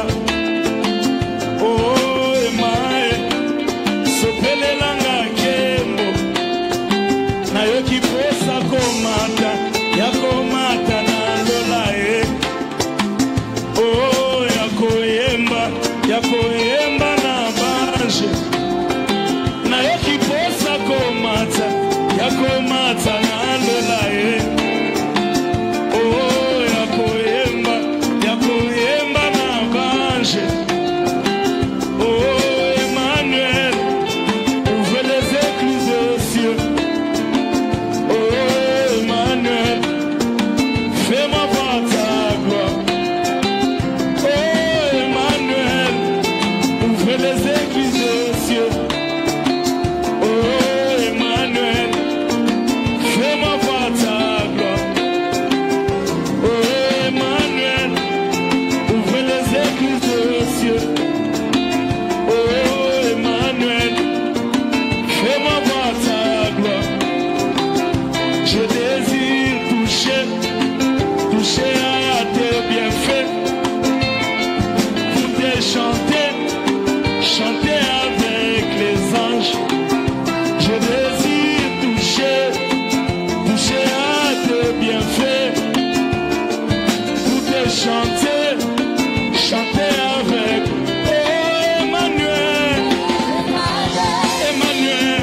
Oh, mae, sopele la ngakembo. Na yo ki posa koma pouvez chanter, chanter avec. Oh Emmanuel, Emmanuel,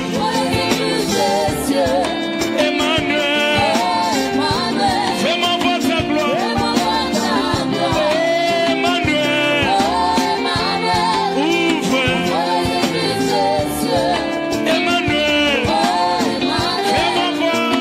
Emmanuel, fais-moi voir ta gloire. Oh Emmanuel, ouvre. Emmanuel, fais-moi voir.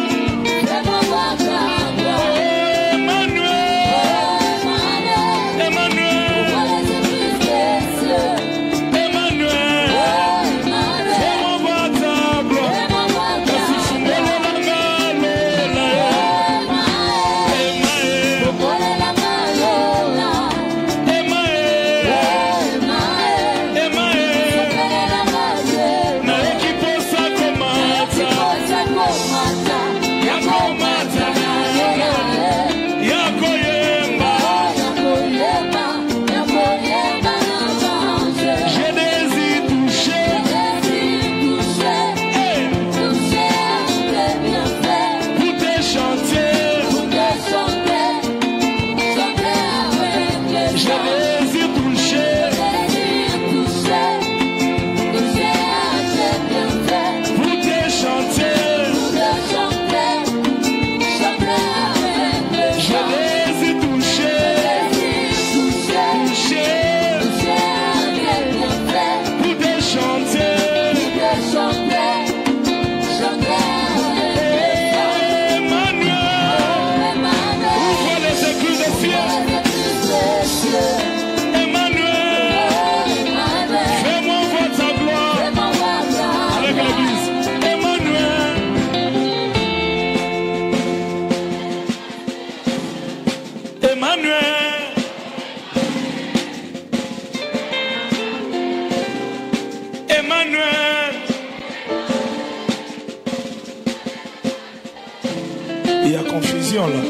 Il y a confusion là.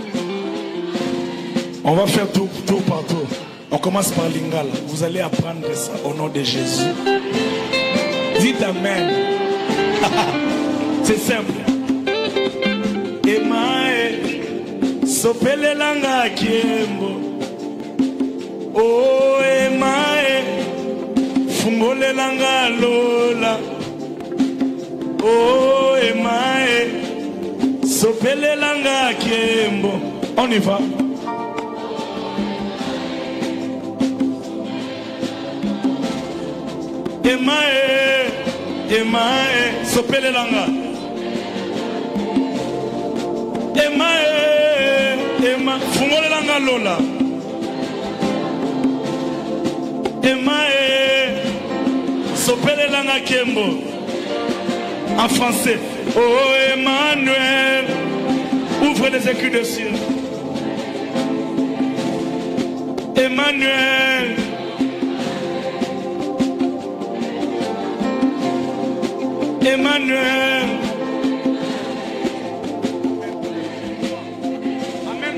On va faire tour, tour par tour. On commence par Lingala. Vous allez apprendre ça au nom de Jésus. Dites Amen. C'est simple. Emae, sopele langa kiembo. Oh Emae, fungole langa lola. Oh Emae, sopele langa kiembo. On y va. Emae, Emae, sopele langa. Emae, Emae, fungole langa lola. Emae, sopele langa kiembo. En français. Oh Emmanuel, ouvre les écus de ciel. Emmanuel, Emmanuel. Amen.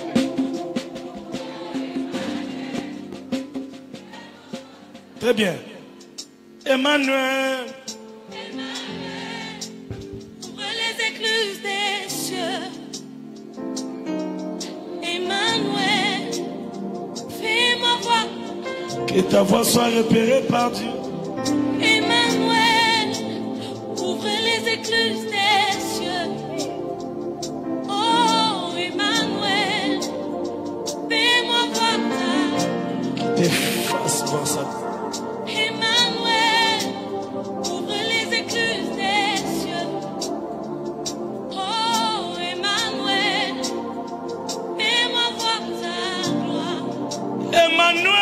Très bien. Emmanuel. Que ta voix soit repérée par Dieu. Emmanuel, ouvre les écluses des cieux. Oh Emmanuel, fais-moi voir ta. Tes faces voir ça. Emmanuel, ouvre les écluses des cieux. Oh Emmanuel, fais-moi voir ta gloire. Emmanuel.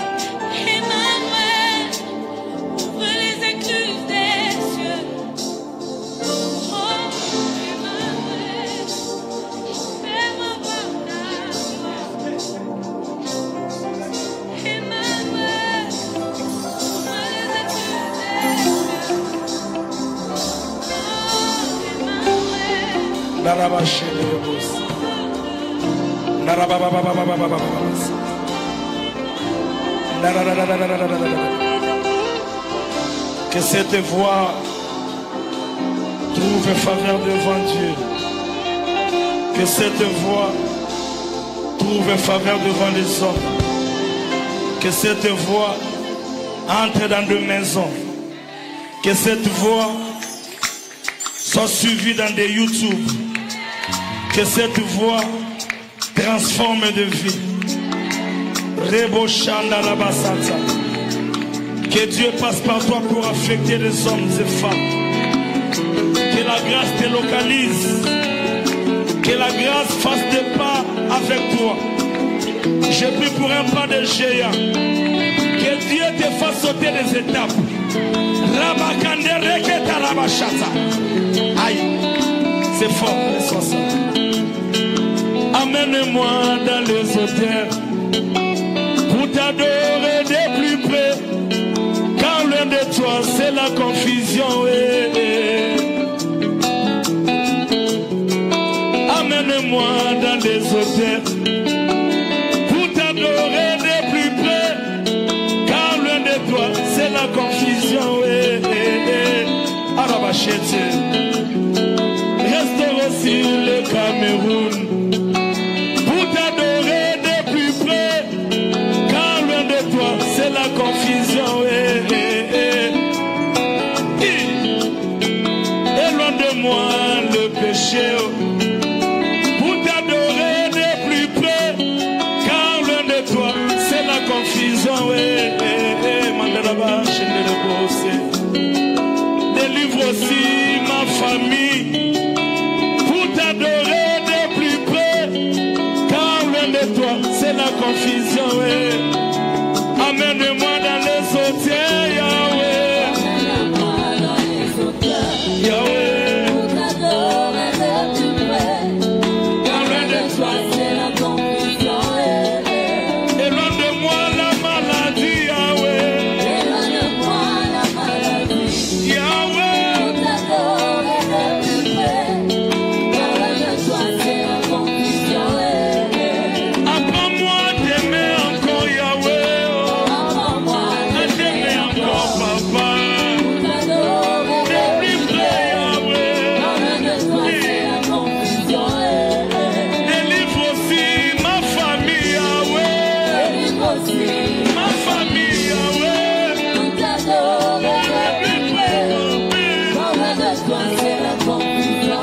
Que cette voix trouve faveur devant Dieu. Que cette voix trouve faveur devant les hommes. Que cette voix entre dans deux maisons. Que cette voix soit suivie dans des YouTube. Que cette voix transforme de vie. Reboshanda la basata. Que Dieu passe par toi pour affecter les hommes et femmes. Que la grâce te localise. Que la grâce fasse des pas avec toi. Je prie pour un pas de géant. Que Dieu te fasse sauter les étapes. Aïe, c'est fort, laisse-moi ça. Amène-moi dans les hauteurs pour t'adorer de plus près. Car loin de toi, c'est la confusion. Eh, eh. Amène-moi dans les hauteurs pour t'adorer de plus près. Car loin de toi, c'est la confusion. Eh, eh, eh. Arabachete. Restaure aussi le Cameroun pour t'adorer de plus près. Car loin de toi, c'est la confusion. Eh, eh, eh. Et loin de moi, le péché. Pour t'adorer de plus près. Car loin de toi, c'est la confusion. Eh, eh, eh. Mandalaba, chaîne de bossé. Délivre aussi ma famille pour t'adorer de plus près. Car loin de toi, c'est la confusion. Eh. Amène-moi dans les hauteurs, Yahweh. Yahweh. Pour t'adorer de plus près. Car loin de toi, C'est la confusion. et loin de moi la maladie, Yahweh. Éloigne-moi la maladie. Yahweh. Pour t'adorer de plus près. Car loin de toi, c'est la confusion. Apprends-moi à t'aimer encore, Yahweh. Oh. Apprends-moi À t'aimer encore, Papa. pour t'adorer de Plus plus près, près. Yahweh. Car loin de toi, c'est la confusion. Délivre aussi ma famille, Yahweh. Délivre aussi Ma famille, Yahweh. pour t'adorer de plus près. Car loin de toi, c'est la confusion.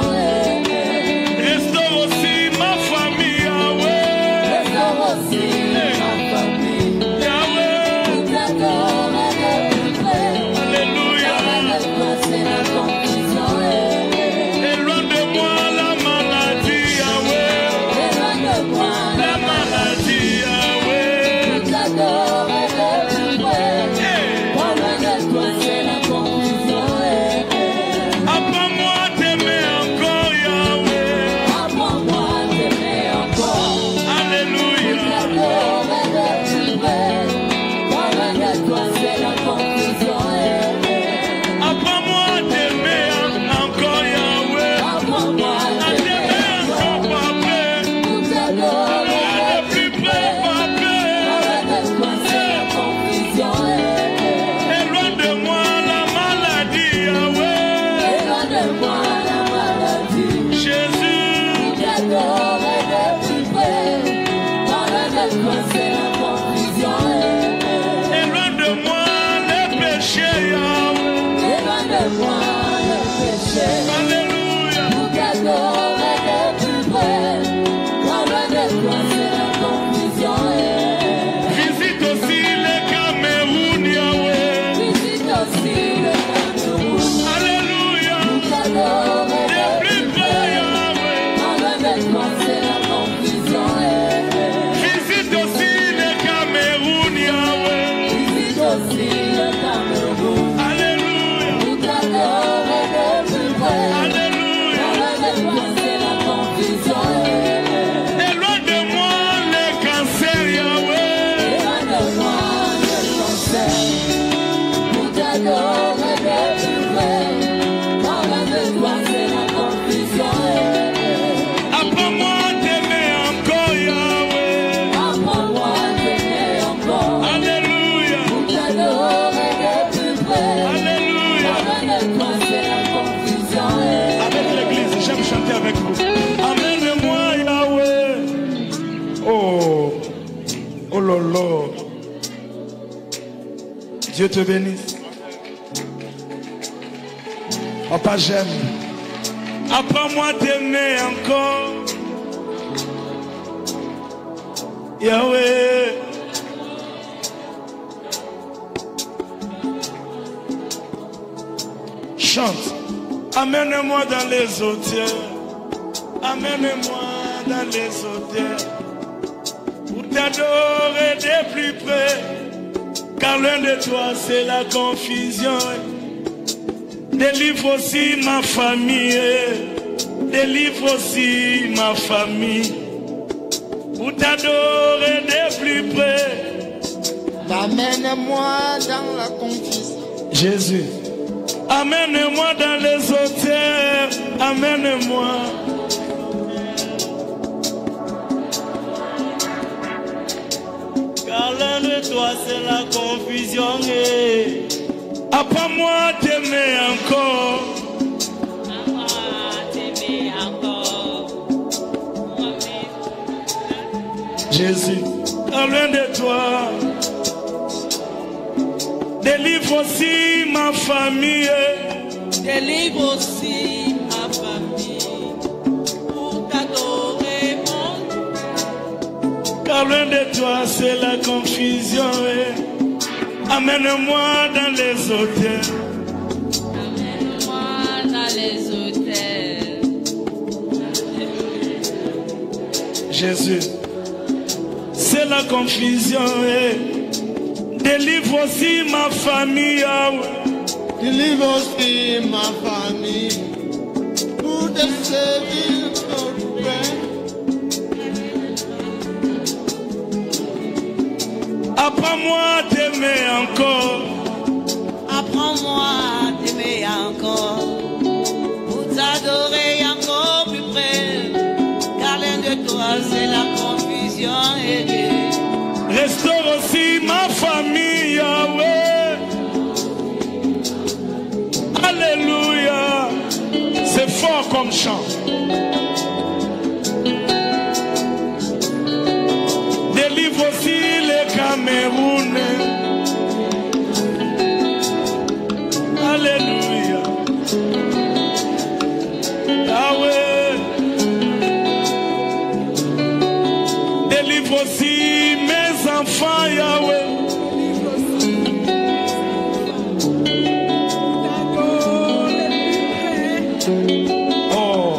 Restaure aussi ma famille, Yahweh. Restaure aussi ma famille. Yahweh. Pour t'adorer de plus près. Alléluia. Car loin de toi, c'est la confusion. Et loin de moi la maladie, Yahweh. Éloigne-moi La maladie, Yahweh. pour t'adorer de plus près. Car loin de toi, c'est la confusion. Apprends-moi à t'aimer encore, Yahweh. Apprends-moi à t'aimer encore. Alléluia. T'adorer de plus près. Car loin de toi, c'est la confusion. Apprends-moi à t'aimer encore, Yahweh. Apprends-moi à À t'aimer t'aimer encore, encore. Papa. Pour t'adorer De de plus plus près, près. Papa. Car loin de toi, c'est la confusion. Et loin de moi la maladie, Yahweh. Éloigne-moi la maladie. Jésus. Pour t'adorer de plus près. Car loin de toi, c'est la confusion. Et loin de moi les péchés, Yahweh. Éloigne-moi le péché. Alléluia. Pour t'adorer de plus près. Car loin de toi, c'est la confusion. Visite aussi les Cameroun, Yahweh. Visite aussi le Cameroun. Alléluia. Pour t'adorer De de plus plus près, près. Yahweh. Car loin de toi, c'est la confusion. Visite aussi les Cameroun, Yahweh. Visite aussi le Cameroun. Alléluia. Pour t'adorer de plus près. Oh, oh lolo. Dieu te bénisse. Papa, j'aime. Apprends-moi à t'aimer encore. Yahweh. Chante. Amène-moi dans les hauteurs. Amène-moi dans les hauteurs. Pour t'adorer de plus près. Car l'un de toi c'est la confusion. Délivre aussi ma famille. Délivre aussi ma famille. Pour t'adorer de plus près. Amène-moi dans la confusion. Jésus. Amène-moi dans les hauteurs. Amène-moi. Car l'un de toi c'est la confusion. Apprends-moi à t'aimer encore. Apprends-moi à t'aimer encore. Jésus. Car l'un de toi. Délivre aussi ma famille. Délivre aussi ma famille. Pour t'adorer mon. Car l'un de toi c'est la confusion. Amène-moi dans les hauteurs. Amène-moi dans les hauteurs. Jésus. C'est la confusion. Délivre aussi ma famille. Délivre aussi ma famille. Pour te servir notre Père. Apprends-moi à t'aimer encore. Apprends-moi à t'aimer encore. Pour t'adorer encore plus près. Car l'un de toi c'est la confusion. Restaure aussi ma famille, Yahweh. Alléluia. C'est fort comme chant. Délivre aussi les Cameroun. Alléluia. Yahweh. Délivre aussi mes enfants, Yahweh. Oh.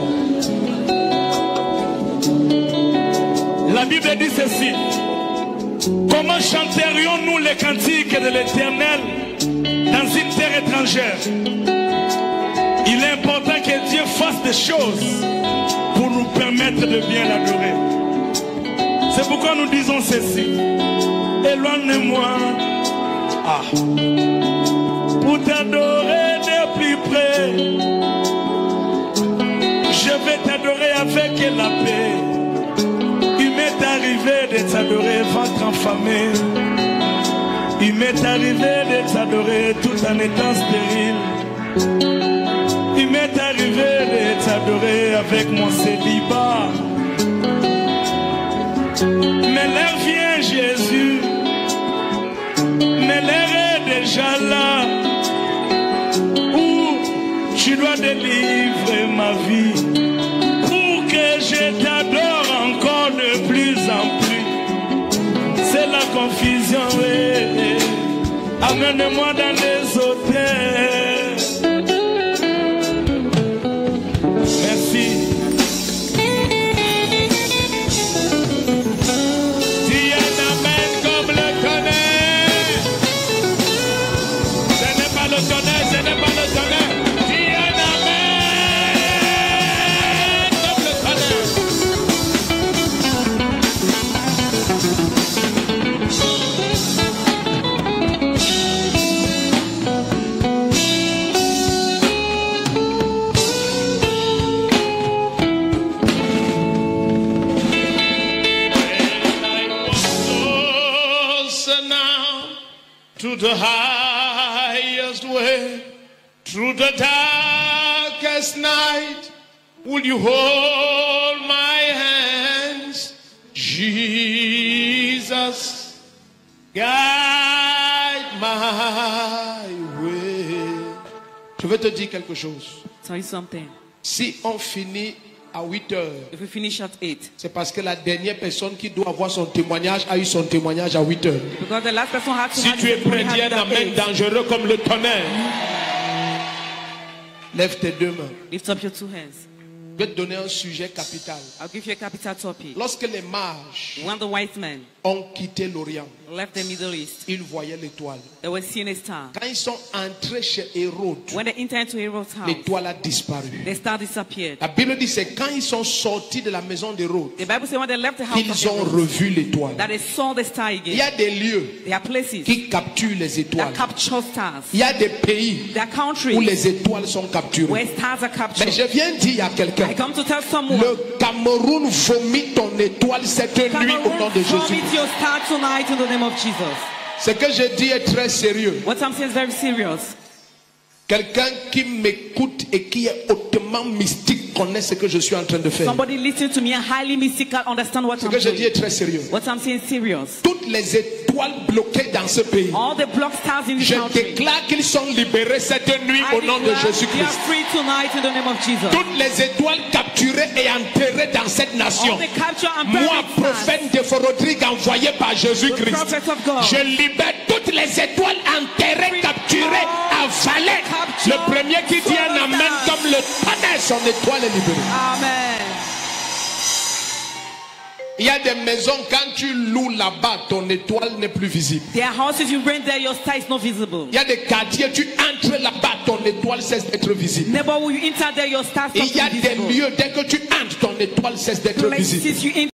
La Bible dit ceci. Comment chanterions-nous les cantiques de l'Éternel dans une terre étrangère? Il est important que Dieu fasse des choses pour nous permettre de bien l'adorer. C'est pourquoi nous disons ceci. Éloigne-moi ah, pour t'adorer de plus près. Je vais t'adorer avec la paix. Il m'est arrivé de t'adorer ventre enflammé. Il m'est arrivé de t'adorer tout en étant stérile. Il m'est arrivé de t'adorer avec mon célibat. Mais l'heure vient, Jésus. Mais l'heure est déjà là. Où tu dois délivrer ma vie. Pour que je t'adore encore de plus en plus. C'est la confusion. Eh, eh. Amène-moi dans les hôtels. Merci. To the highest way, through the darkest night, will you hold my hands? Jesus, guide my way. Je veux te dire quelque chose. Tell you something. Si on finit à huit heures, if we finish at eight, c'est parce que la dernière personne qui doit avoir son témoignage a eu son témoignage à huit heures. Because the last person had to si have tu es prêt, dis un amen dangereux comme le tonnerre. Lève tes deux mains. Lift up your two hands. Je vais te donner un sujet capital. I'll give you a capital topic. Lorsque les mages When the white men ont quitté l'Orient, left the Middle East, ils voyaient l'étoile. they were seeing a star. Quand ils sont entrés chez Hérode, when they entered into Herod's house, l'étoile a disparu. The star disappeared. La Bible dit c'est quand ils sont sortis de la maison d'Hérode, the Bible says when they left the house qu'ils ont revu l'étoile. That they saw the star again. Il y a des lieux There are places qui capturent les étoiles. That capture stars. Il y a des pays There are countries où les étoiles sont capturées. Where stars are captured. Mais je viens dire à quelqu'un, I come to tell someone, le Cameroun vomit ton étoile cette nuit au nom de Jésus. Vomit your star tonight in the name of Jesus. Ce que je dis est très sérieux. What I'm saying is very serious. Quelqu'un qui m'écoute et qui est hautement mystique connaît ce que je suis en train de faire. Somebody listen to me and highly mystical understand what ce I'm que je doing. dis est très sérieux. What I'm saying is serious. Toutes les étoiles bloquées dans ce pays, all the block stars in this je country, déclare qu'ils sont libérés cette nuit I au nom de Jésus-Christ. Toutes les étoiles capturées et enterrées dans cette nation, moi, prophète de Rodrigue envoyé par Jésus-Christ, je libère toutes les étoiles enterrées, capturées, avalées. Le premier qui dit un amen comme le tonnerre, son étoile est libérée. Amen. Il y a des maisons, quand tu loues là-bas, ton étoile n'est plus visible. There are houses you rent there, your star is not visible. Il y a des quartiers, tu entres là-bas, ton étoile cesse d'être visible. Neighborhood, you enter there, your star Il y a des lieux, dès que tu entres, ton étoile cesse d'être visible.